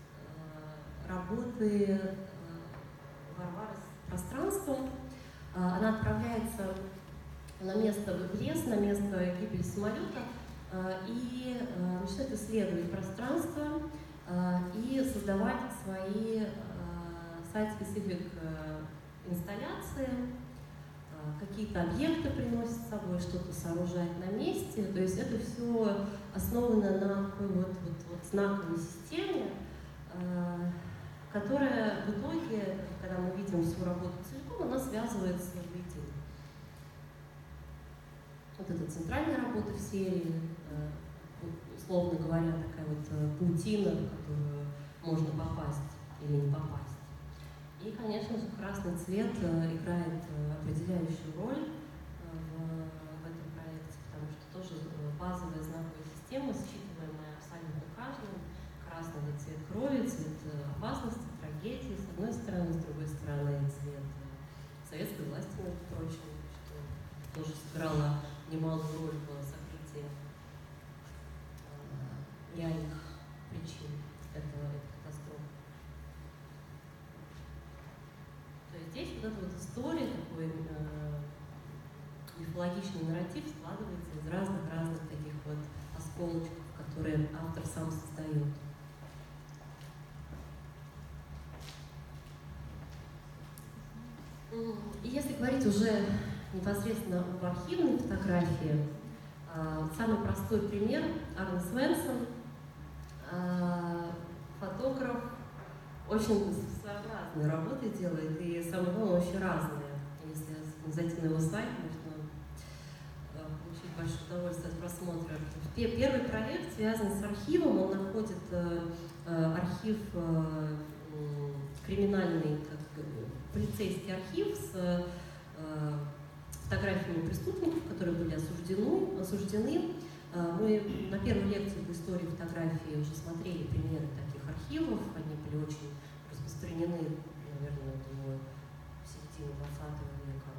работы э, Варвары с пространством. Э, она отправляется на место в лес, на место гибели самолета э, и э, начинает исследовать пространство э, и создавать свои э, сайт-специфик э, инсталляции. Какие-то объекты приносит с собой, что-то сооружает на месте. То есть это все основано на такой вот, вот, вот знаковой системе, э, которая в итоге, когда мы видим всю работу целиком, она связывается воедино. Вот это центральная работа в серии, э, условно говоря, такая вот паутина, в которую можно попасть или не попасть. И, конечно же, красный цвет играет определяющую роль в, в этом проекте, потому что тоже базовая знаковая система, считываемая абсолютно каждым. Красный — это цвет крови, цвет опасности, трагедии, с одной стороны, с другой стороны, цвет советской власти, между прочим, что тоже сыграло немалую роль в сокрытии реальных причин этого, этой катастрофы. То есть здесь вот эта вот история, такой э, мифологичный нарратив складывается из разных-разных таких вот осколочков, которые автор сам создает. И если говорить уже непосредственно об архивной фотографии, э, самый простой пример — Арне Свенсон, э, фотограф, очень своеобразные работы делает, и самое главное, очень разные. Если зайти на его сайт, можно получить большое удовольствие от просмотра. Первый проект связан с архивом, он находит архив криминальный, как полицейский архив с фотографиями преступников, которые были осуждены. осуждены. Мы на первой лекции по истории фотографии уже смотрели примеры таких архивов, они были очень распространены, наверное, до середины двадцатого века.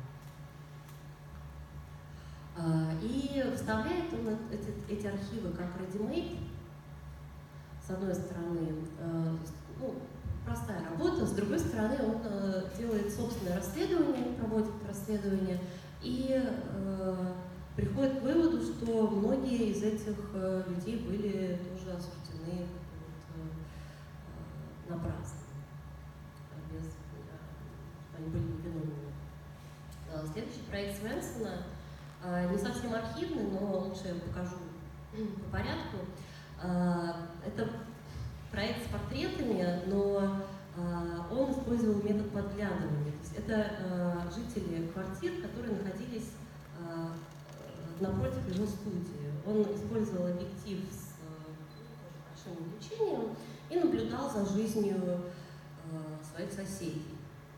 И вставляет он эти, эти архивы как ready-made, с одной стороны, ну, простая работа, с другой стороны, он делает собственное расследование, проводит расследование и приходит к выводу, что многие из этих людей были тоже осуждены вот, напрасно. Без, они были невиновны. Следующий проект Свенсона не совсем архивный, но лучше я покажу по порядку. Это проект с портретами, но он использовал метод подглядывания. То есть это жители квартир, которые находились напротив его студии. Он использовал объектив с большим увеличением и наблюдал за жизнью своих соседей.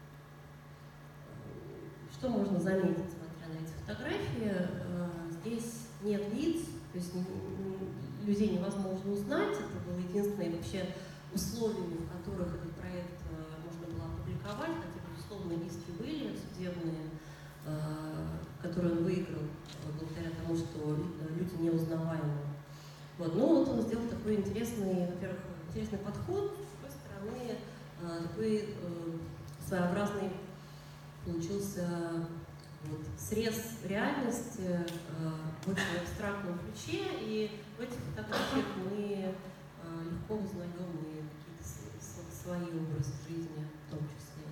Что можно заметить, смотря на эти фотографии? Здесь нет лиц, то есть людей невозможно узнать. Это было единственное вообще условиями, в которых этот проект можно было опубликовать, хотя, безусловно, иски были судебные, которые он выиграл благодаря тому, что люди неузнаваемы. Вот. Ну вот он сделал такой интересный, во-первых, интересный подход. С другой стороны, стороны, такой своеобразный получился вот срез реальности в очень абстрактном ключе, и в этих фотографиях мы легко узнаем и какие-то свои образы жизни в том числе.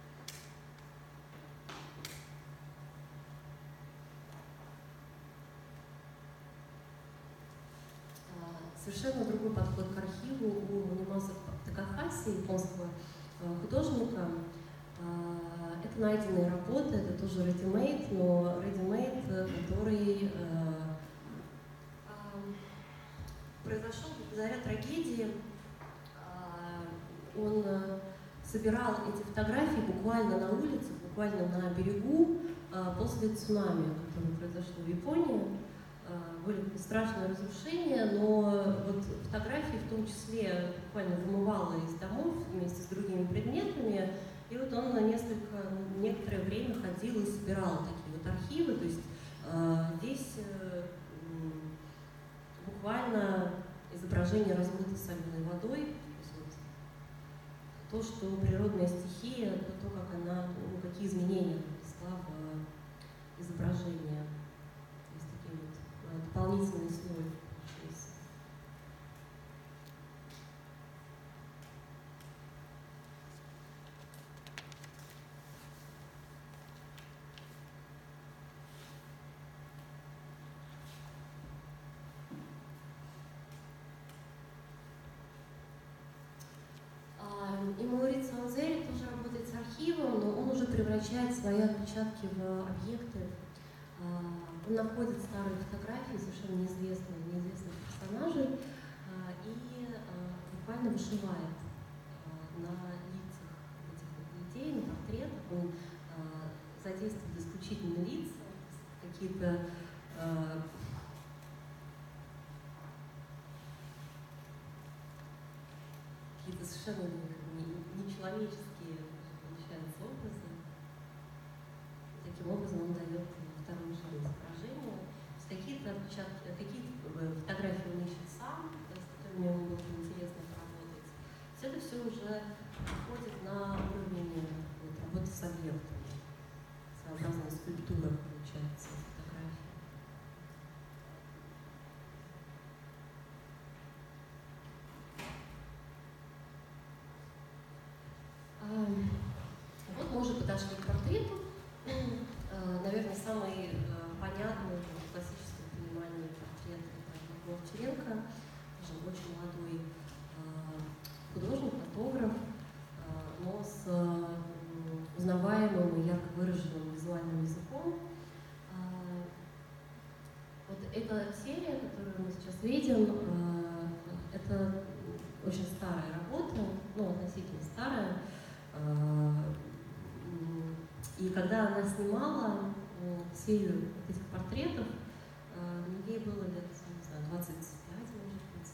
Совершенно другой подход к архиву у Манимаса Такахаси, японского художника. Это найденные работы, это тоже ready-made, но ready-made, который произошел благодаря трагедии. Он собирал эти фотографии буквально на улице, буквально на берегу после цунами, которое произошло в Японии. Были страшные разрушения, но вот фотографии в том числе буквально вымывало из домов вместе с другими предметами. И вот он на несколько, некоторое время ходил и собирал такие вот архивы. То есть э, здесь э, буквально изображение размыто соленой водой. То, что природная стихия, то, то как она, ну, какие изменения внесла в изображение. Есть такие вот дополнительные слои. И Маурицио Анзери тоже работает с архивом, но он уже превращает свои отпечатки в объекты. Он находит старые фотографии совершенно неизвестных, неизвестных персонажей и буквально вышивает на лицах этих людей, на портретах. Он задействует исключительно лица, какие-то какие-то совершенно нечеловеческие получаются образы. Таким образом он дает вторую жизнь изображению. Какие-то отпечатки, какие-то фотографии он ищет сам, с которыми ему было интересно поработать. Все это все уже входит на уровень вот, работы с объектом. Своеобразная скульптура получается фотография. Вот мы уже подошли к портрету. Наверное, самый понятный в классическом понимании портрет это Овчаренко, тоже очень молодой художник, фотограф, но с узнаваемым и ярко выраженным визуальным языком. Вот эта серия, которую мы сейчас видим, это очень старая работа, ну, относительно старая. И когда она снимала серию этих портретов, ей было лет, не знаю, двадцать пять, может быть,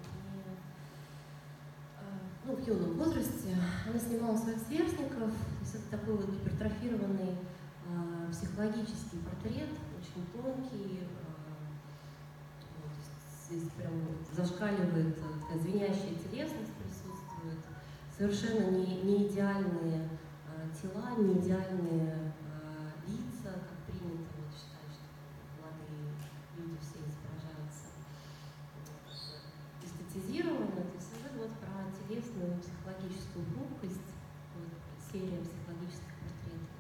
и, ну, в юном возрасте. Она снимала своих сверстников, то есть это такой вот гипертрофированный психологический портрет, очень тонкий, вот, здесь прям зашкаливает такая звенящая телесность присутствует, совершенно не, не идеальные тела, не идеальные э, лица, как принято вот, считать, что молодые люди все изображаются э, эстетизированно. То есть это вот про телесную психологическую хрупкость, вот, серия психологических портретов.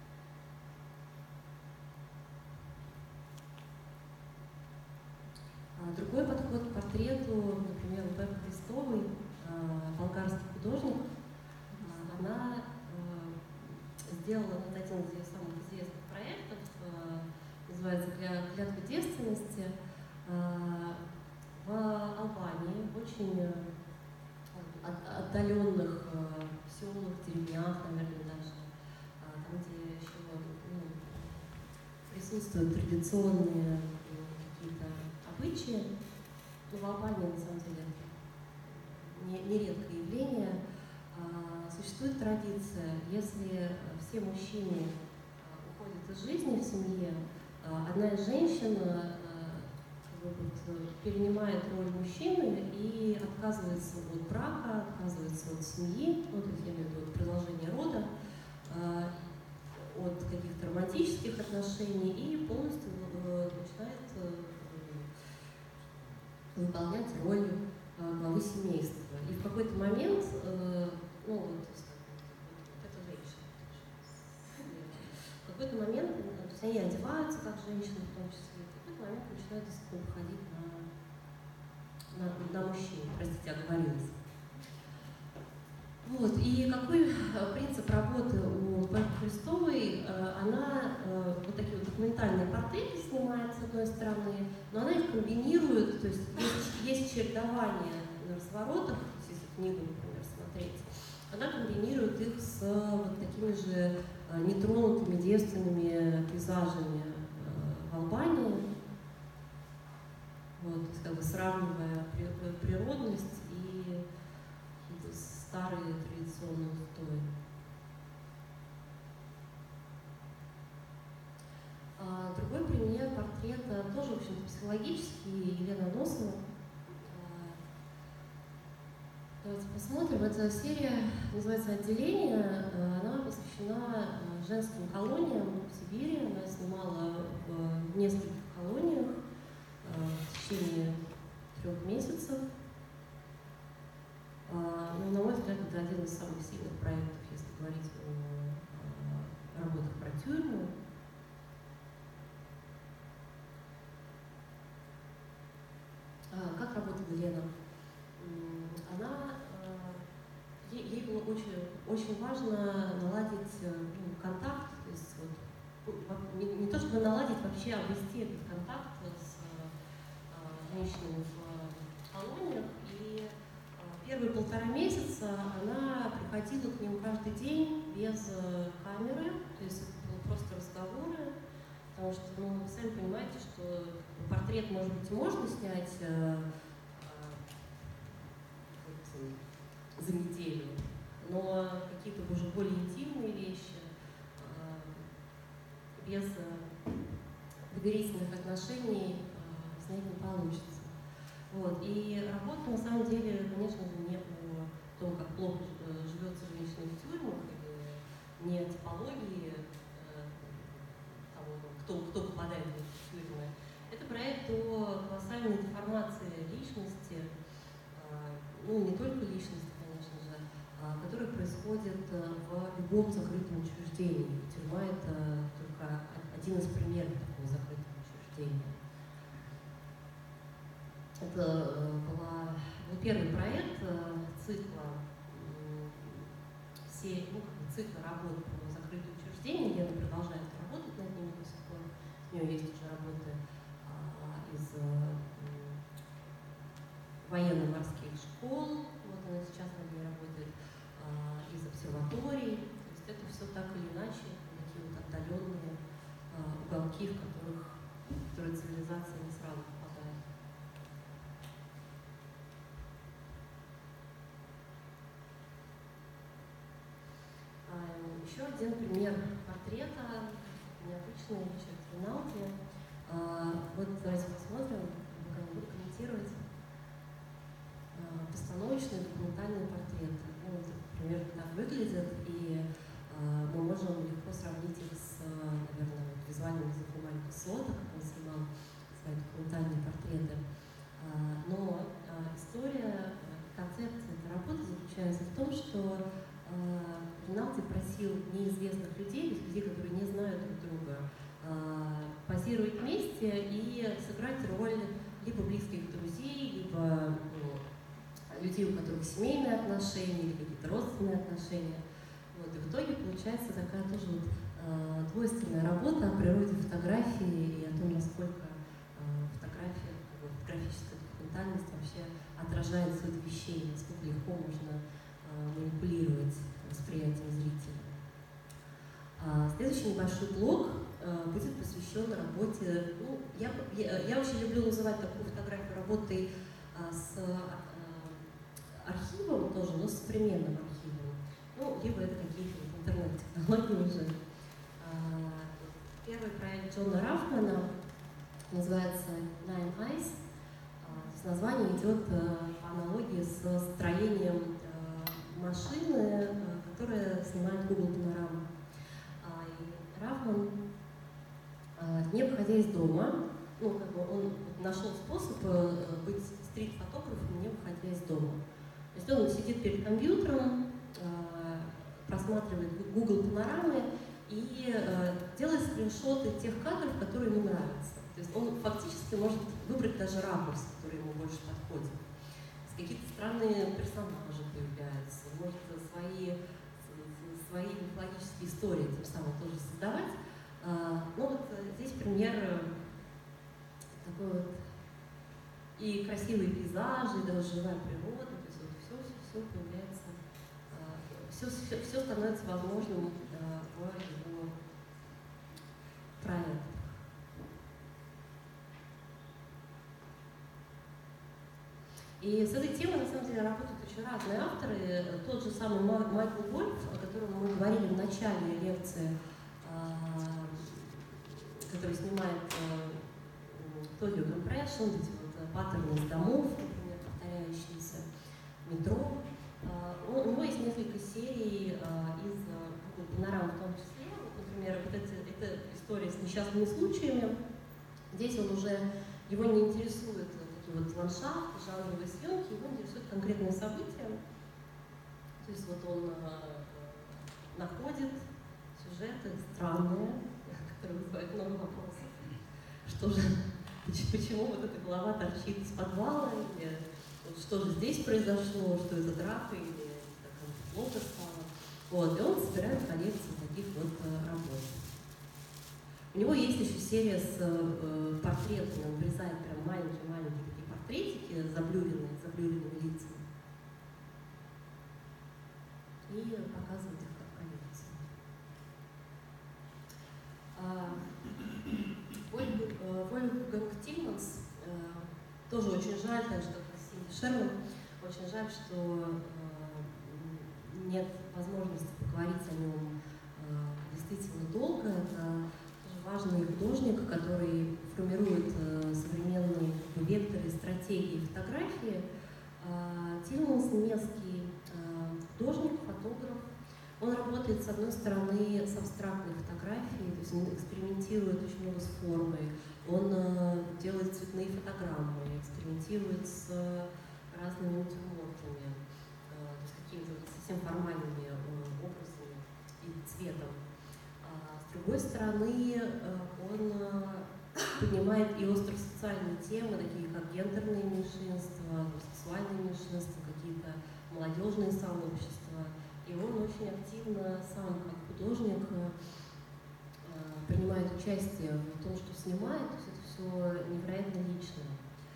А другой подход к портрету, например, Бека Христовой, э, болгарский художник, э, она сделала вот один из ее самых известных проектов, называется «Клятва девственности», в Албании, в очень отдаленных селах, деревнях, наверное, даже, там, где еще ну, присутствуют традиционные какие-то обычаи. Но в Албании, на самом деле, нередкое явление. Существует традиция, если все мужчины уходят из жизни в семье, одна из женщин вот, перенимает роль мужчины и отказывается от брака, отказывается от семьи, ну, то есть я имею в виду от продолжения рода, от каких-то романтических отношений и полностью начинает выполнять роль главы семейства. И в какой-то момент, ну вот, вот эта женщина, в какой-то момент, то есть они одеваются как женщины в том числе, в какой-то момент начинают действительно походить на, на, на мужчин, простите, оговорилась. Вот, и какой принцип работы у Пеппи Христовой? Она вот такие вот документальные портреты снимает, с одной стороны, но она их комбинирует, то есть есть, есть чередование на разворотах, если книгу, например, смотреть, она комбинирует их с вот такими же нетронутыми девственными пейзажами в Албании, вот, то есть как бы сравнивая природность и старые традиционные устои. А другой пример портрета тоже, в общем-то, психологический, Елена Носова. Давайте посмотрим. Эта серия называется «Отделение». Она посвящена женским колониям в Сибири. Она снимала в нескольких колониях в течение трех месяцев. Ну, на мой взгляд, это один из самых сильных проектов, если говорить о, о работах про тюрьму. Как работала Лена? Она, ей, ей было очень, очень важно наладить ну, контакт, то есть вот, не, не то чтобы наладить, вообще обрести этот контакт с женщинами в колониях. И первые полтора месяца она приходила к ним каждый день без камеры, то есть это было просто разговоры, потому что, ну, вы сами понимаете, что портрет, может быть, и можно снять э, э, вот, за неделю, но какие-то уже более интимные вещи э, без э, доверительных отношений э, снять не получится. Вот. И работа, на самом деле, конечно же, не о том, как плохо живется женщина в тюрьмах, или не о типологии э, того, кто, кто попадает в тюрьмы. Это проект о колоссальной деформации личности, э, ну, не только личности, конечно же, а, которая происходит в любом закрытом учреждении. Тюрьма — это только один из примеров такого закрытого учреждения. Это была, был первый проект цикла, все, ну, цикла работ про закрытые учреждения. Лена продолжает работать над ними до сих пор. У нее есть уже работы а, из а, военно-морских школ, вот она сейчас над ней работает, а, из обсерваторий. То есть это все так или иначе такие вот отдаленные а, уголки, в которых, в которые цивилизация не сразу попадает. Еще один пример портрета, необычный, Ричард Ринальди. Вот давайте посмотрим, пока не буду комментировать. Постановочные документальные портреты. Ну, вот, примерно так выглядят, и мы можем легко сравнить их с, наверное, вот, визуальным языком Алька Слота, как он снимал свои документальные портреты. Но история, концепция этой работы заключается в том, что Ринальди просил неизвестных людей, то есть людей, которые не знают друг друга, позировать вместе и сыграть роль либо близких друзей, либо ну, людей, у которых семейные отношения, или какие-то родственные отношения. Вот, и в итоге получается такая тоже вот, э, двойственная работа о природе фотографии и о том, насколько э, фотография, как бы, фотографическая документальность вообще отражает суть вещей, насколько легко можно э, манипулировать восприятием зрителя. А следующий небольшой блок э, будет посвящен работе. Ну, я, я, я очень люблю называть такую фотографию работой э, с э, архивом тоже, но с современным архивом. Ну, либо это какие-то вот интернет-технологии уже. А, первый проект Джона Рафмана называется Nine Eyes. Название идет по аналогии с строением машины, которая снимает Google Panorama. И Рафман, не выходя из дома, ну, как бы он нашел способ быть стрит-фотографом, не выходя из дома. То есть он сидит перед компьютером, просматривает Google Панорамы и делает скриншоты тех кадров, которые ему нравятся. То есть он фактически может выбрать даже ракурс, который ему больше подходит. Какие-то странные персонажи появляются, может свои, свои мифологические истории тем самым тоже создавать. Ну вот здесь пример такой вот и красивые пейзажи, и даже живая природа, то есть вот все, все, все появляется, все, все, все становится возможным в его проектах. И с этой темой, на самом деле, работают очень разные авторы. Тот же самый Майкл Вольф, о котором мы говорили в начале лекции, который снимает Audio Compression, эти вот паттерны из домов, например, повторяющиеся, метро. У него есть несколько серий из Google Panorama в том числе. Например, вот эти, эта история с несчастными случаями. Здесь он уже, его не интересует такие вот ландшафты, жанровые съемки, его интересуют конкретные события. То есть вот он находит сюжеты странные, которые вызывают много вопросов. Что же, почему вот эта голова торчит из подвала, или вот что же здесь произошло, что из-за драка, или как плохо стало. Вот, и он собирает коллекцию таких вот работ. У него есть еще серия с э, портретами, он вырезает прям маленькие-маленькие такие портретики, заблюренные, заблюренными лицами, и показывает их как коллекцию. Вольфганг Тильманс, тоже очень жаль, так же как и Синди Шерман, очень жаль, что э, нет возможности поговорить о нем э, действительно долго. Это тоже важный художник, который формирует э, современные векторы и стратегии фотографии. Э, Тильманс немецкий э, художник, фотограф. Он работает, с одной стороны, с абстрактной фотографией, то есть он экспериментирует очень много с формой, он э, делает цветные фотограммы, экспериментирует с э, разными натюрмортами, э, то есть какими-то вот совсем формальными э, образами и цветом. А с другой стороны, э, он э, поднимает и остросоциальные темы, такие как гендерные меньшинства, сексуальные меньшинства, какие-то молодежные сообщества. И он очень активно сам, как художник, принимает участие в том, что снимает, то есть это все невероятно личное.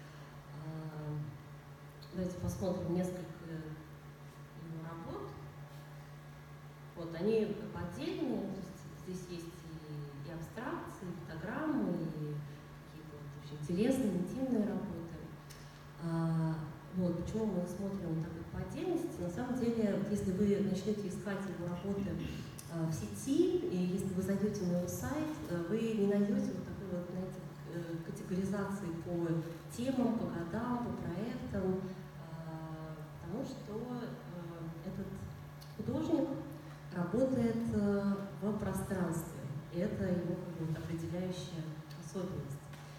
Давайте посмотрим несколько его работ. Вот, они отдельные, то есть здесь есть и, и абстракции, и фотограммы, и какие-то вот, очень интересные, интимные работы. Вот, почему мы смотрим так вот по отдельности? На самом деле, если вы начнете искать его работы э, в сети, и если вы зайдете на его сайт, э, вы не найдете вот такой вот, знаете, э, категоризации по темам, по годам, по проектам, э, потому что э, этот художник работает э, в пространстве, и это его как бы, определяющая особенность.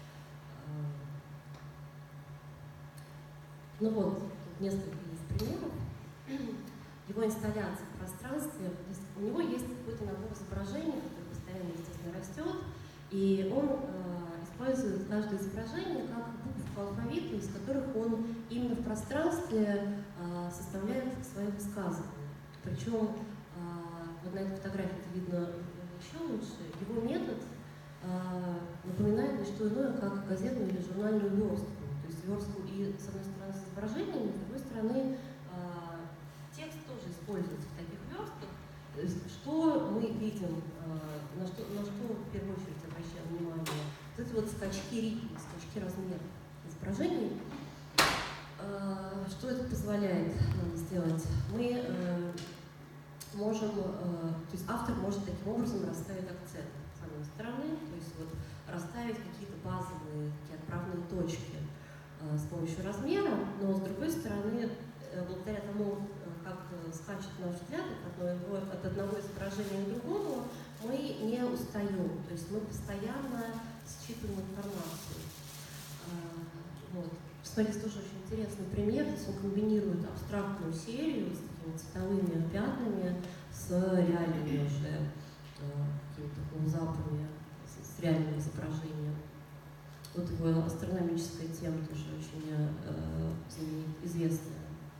Ну вот, тут несколько есть примеров. Его инсталляция в пространстве, то есть у него есть какой-то набор изображений, который постоянно, естественно, растет, и он э, использует каждое изображение как букву алфавита, из которых он именно в пространстве э, составляет свое высказывание. Причем, э, вот на этой фотографии это видно еще лучше, его метод э, напоминает не что иное, как газетную или журнальную верстку. То есть верстку и, с одной стороны, с изображениями, с другой стороны, э, текст тоже используется в таких верстках. Что мы видим, э, на, что, на что в первую очередь обращаем внимание? Вот эти вот скачки ритма, скачки размера изображений. Э, что это позволяет нам сделать? Мы э, можем, то есть автор может таким образом расставить акцент с одной стороны, то есть вот расставить какие-то базовые такие отправные точки с помощью размера, но с другой стороны, благодаря тому, как скачет наш взгляд от одного, от одного изображения к другому, мы не устаем, то есть мы постоянно считываем информацию. Вот. Посмотрите, тоже очень интересный пример. Здесь он комбинирует абстрактную серию с такими цветовыми пятнами с реальными уже какими-то клоузапами, с, с реальным изображением. Вот его астрономическая тема тоже очень э, известная.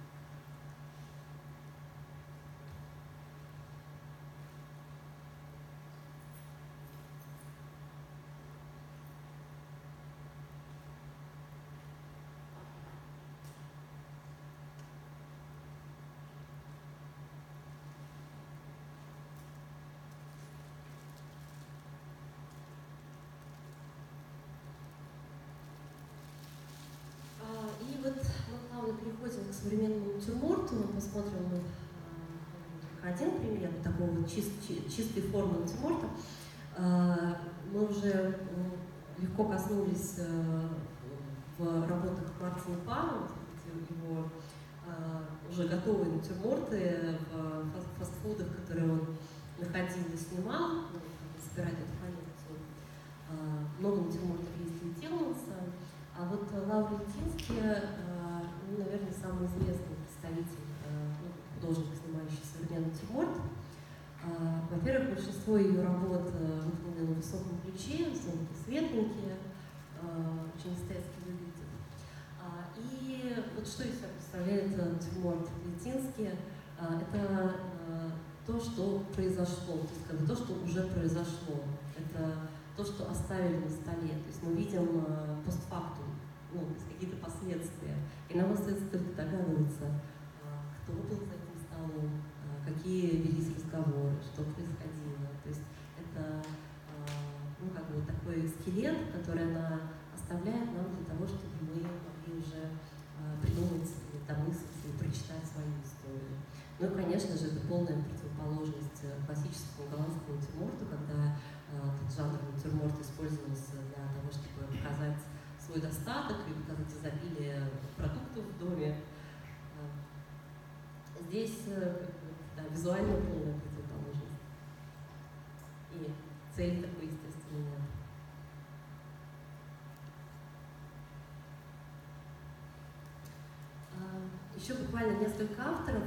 Переходим к современному натюрморту. Мы посмотрим э, один пример такого чист, чистой формы натюрморта. Э, мы уже э, легко коснулись э, в работах Мартина Пана, его э, уже готовые натюрморты в фастфудах, которые он находил и снимал, ну, собирать эту коллекцию. Э, много натюрмортов есть у Тилманса. А вот Лаура Литински, ну, наверное, самый известный представитель, ну, художник, снимающий современный натюрморт. Во-первых, большинство ее работ выполнены на высоком ключе, все-таки светленькие, очень эстетски выглядят. И вот что из себя представляет натюрморт Литински? Это то, что произошло, то есть как бы то, что уже произошло. Это то, что оставили на столе. То есть мы видим постфактум, ну, какие-то последствия. И нам остается только догадываться, кто был за этим столом, какие велись разговоры, что происходило. То есть это, ну, как бы такой скелет, который она оставляет нам для того, чтобы мы могли уже придумать, домыслить или прочитать свою историю. Ну и, конечно же, это полная противоположность классическому голландскому натюрморту, когда этот жанр натюрморт использовался для того, чтобы показать свой достаток и показать изобилие продуктов в доме. Здесь, да, визуально полная противоположность. И цели такой, естественно, нет. Еще буквально несколько авторов.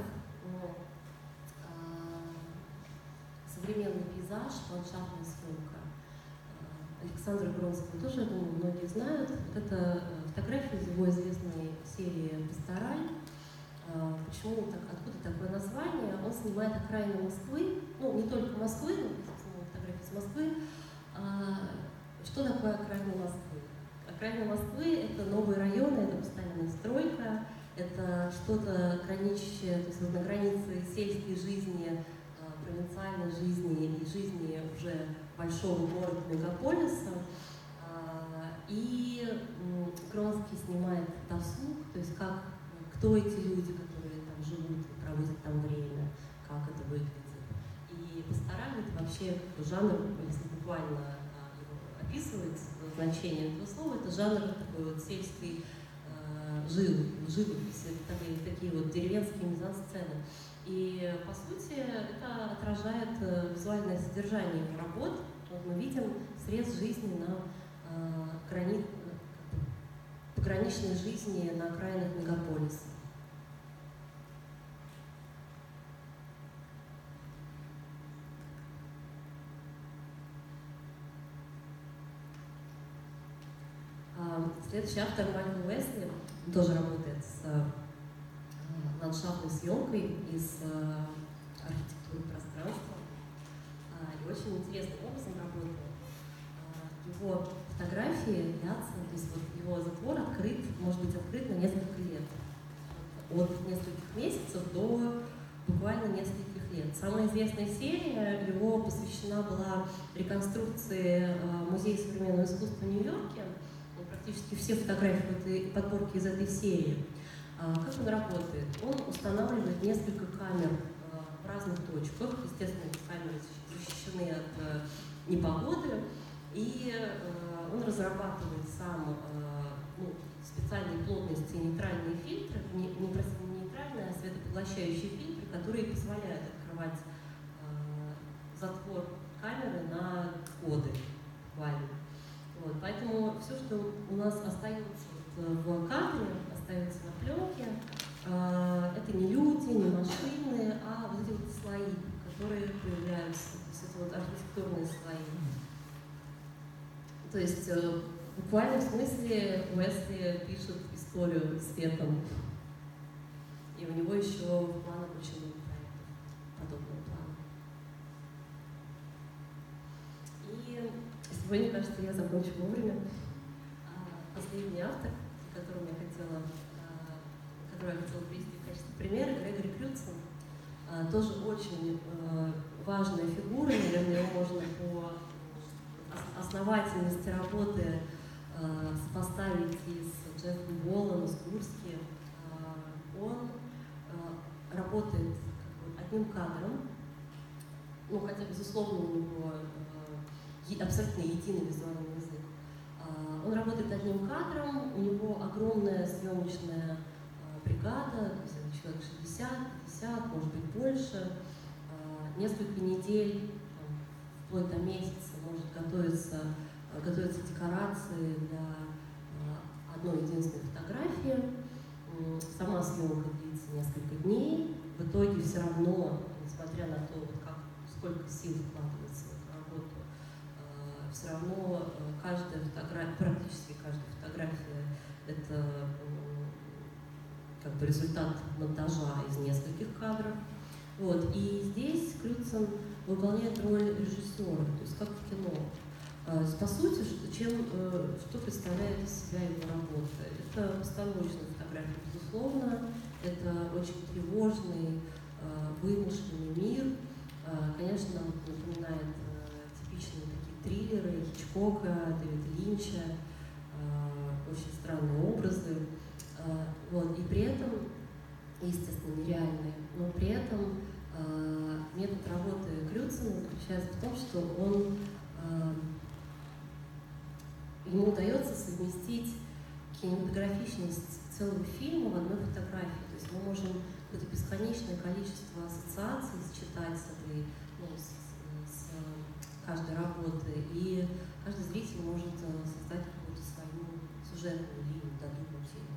Современный пейзаж, ландшафтная съемка. Александра Гронского тоже, я думаю, многие знают. Вот это фотография из его известной серии «Пастораль». Почему, так, откуда такое название? Он снимает окраины Москвы, ну, не только Москвы, но снимает фотографии из Москвы. Что такое окраины Москвы? Окраины Москвы — это новые районы, это постоянная стройка, это что-то граничащее, то есть вот на границе сельской жизни, провинциальной жизни и жизни уже большого города, мегаполиса. И Гронский снимает досуг, то есть как, кто эти люди, которые там живут и проводят там время, как это выглядит. И пастораль — это вообще жанр, если буквально описывать значение этого слова, это жанр такой вот сельской жил, живописи, такие, такие вот деревенские мизансцены. И, по сути, это отражает визуальное содержание его работ. Вот мы видим срез жизни на э, грани... пограничной жизни на окраинах мегаполиса. Следующий автор Майкл Уэсли тоже работает с ландшафтной съемкой из архитектуры пространства. И очень интересным образом работает. Его фотографии длятся, то есть вот его затвор открыт, может быть открыт на несколько лет. От нескольких месяцев до буквально нескольких лет. Самая известная серия его посвящена была реконструкции Музея современного искусства в Нью-Йорке. Практически все фотографии в этой подборке из этой серии. Как он работает? Он устанавливает несколько камер в разных точках. Естественно, эти камеры защищены от э, непогоды. И э, он разрабатывает сам э, ну, специальные плотности и нейтральные фильтры, не, не просто не нейтральные, а светопоглощающие фильтры, которые позволяют открывать э, затвор камеры на годы буквально. Вот, поэтому все, что у нас остается в кадре, остается на пленке, э, это не люди, не машины, а вот эти вот слои, которые появляются, то есть это вот архитектурные слои. То есть э, в буквальном смысле Уэсли пишет историю светом. И у него еще в планах очень много проектов подобного плана. И сегодня, кажется, я закончу вовремя. Последний автор, которого я хотела, которого я хотела привести в качестве примера, Грегори Крюцен. Тоже очень важная фигура, наверное, его можно по основательности работы э, сопоставить и с Джеффом Уоллом, и с Гурски. Э, он э, работает как бы одним кадром, ну хотя, безусловно, у него э, абсолютно единый визуальный язык. Э, он работает одним кадром, у него огромная съемочная э, бригада, то есть человек шестьдесят, пятьдесят, может быть больше, э, несколько недель, там, вплоть до месяца может готовиться, готовятся декорации для одной единственной фотографии. Сама съемка длится несколько дней. В итоге все равно, несмотря на то, вот как, сколько сил вкладывается в эту работу, все равно каждая фотография, практически каждая фотография — это как бы результат монтажа из нескольких кадров. Вот. И здесь Крюцен выполняет роль режиссера, то есть как в кино. По сути, чем, что представляет из себя его работа? Это постановочная фотография, безусловно, это очень тревожный, вымышленный мир. Конечно, нам напоминает типичные такие триллеры Хичкока, Дэвида Линча, очень странные образы. Вот. И при этом, естественно, нереальные, но при этом метод работы Крюцена заключается в том, что он, ему удается совместить кинематографичность целого фильма в одной фотографии. То есть мы можем какое-то бесконечное количество ассоциаций считать с этой, ну, с, с каждой работы, и каждый зритель может создать какую-то свою сюжетную линию, додумать ее.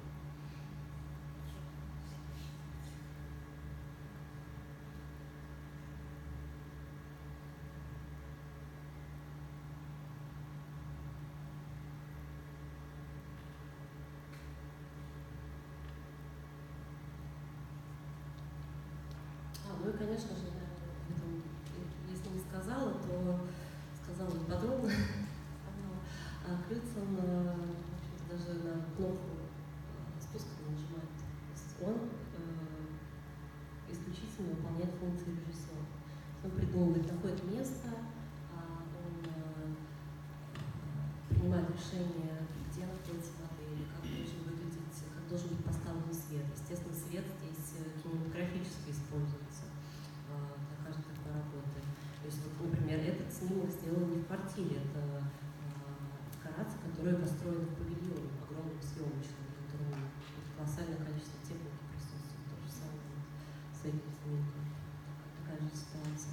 Ну и, конечно же, я об этом, если не сказала, то сказала подробно. А Крюцен даже на кнопку спуска не нажимает. То есть он э, исключительно выполняет функции режиссера. Он придумывает, находит место, он э, принимает решение, где находится модель, как должен выглядеть, как должен быть поставлен свет. Естественно, свет здесь кинематографически используется для каждой такой работы. То есть, вот, например, этот снимок сделан не в квартире, это декорация, которая построена в павильоне, огромном съемочном, в котором колоссальное количество техники присутствует. То же самое с этим снимком. Такая же ситуация.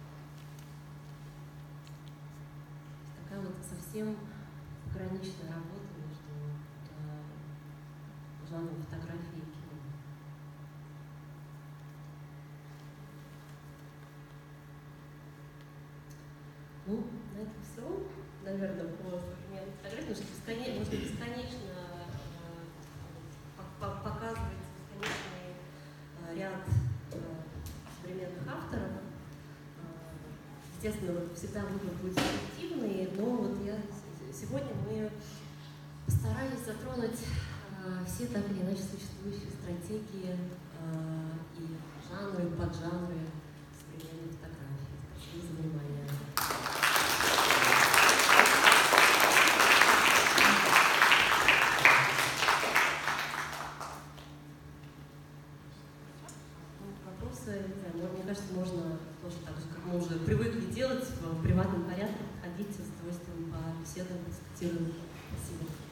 Такая вот совсем пограничная работа между э, жанром фотографии и кино. Ну, на этом все, наверное, по современной фотографии, потому что бесконечно, можно бесконечно э, показывать бесконечный э, ряд э, современных авторов. Э, естественно, вот всегда выбор будет субъективный, но вот я, сегодня мы постарались затронуть э, все так или иначе существующие стратегии э, и жанры, поджанры современной фотографии. Спасибо за внимание. Вопросы, не знаю, мне кажется, можно тоже так же, как мы уже привыкли делать, в приватном порядке, ходить с удовольствием по беседам, дискутируем. Спасибо.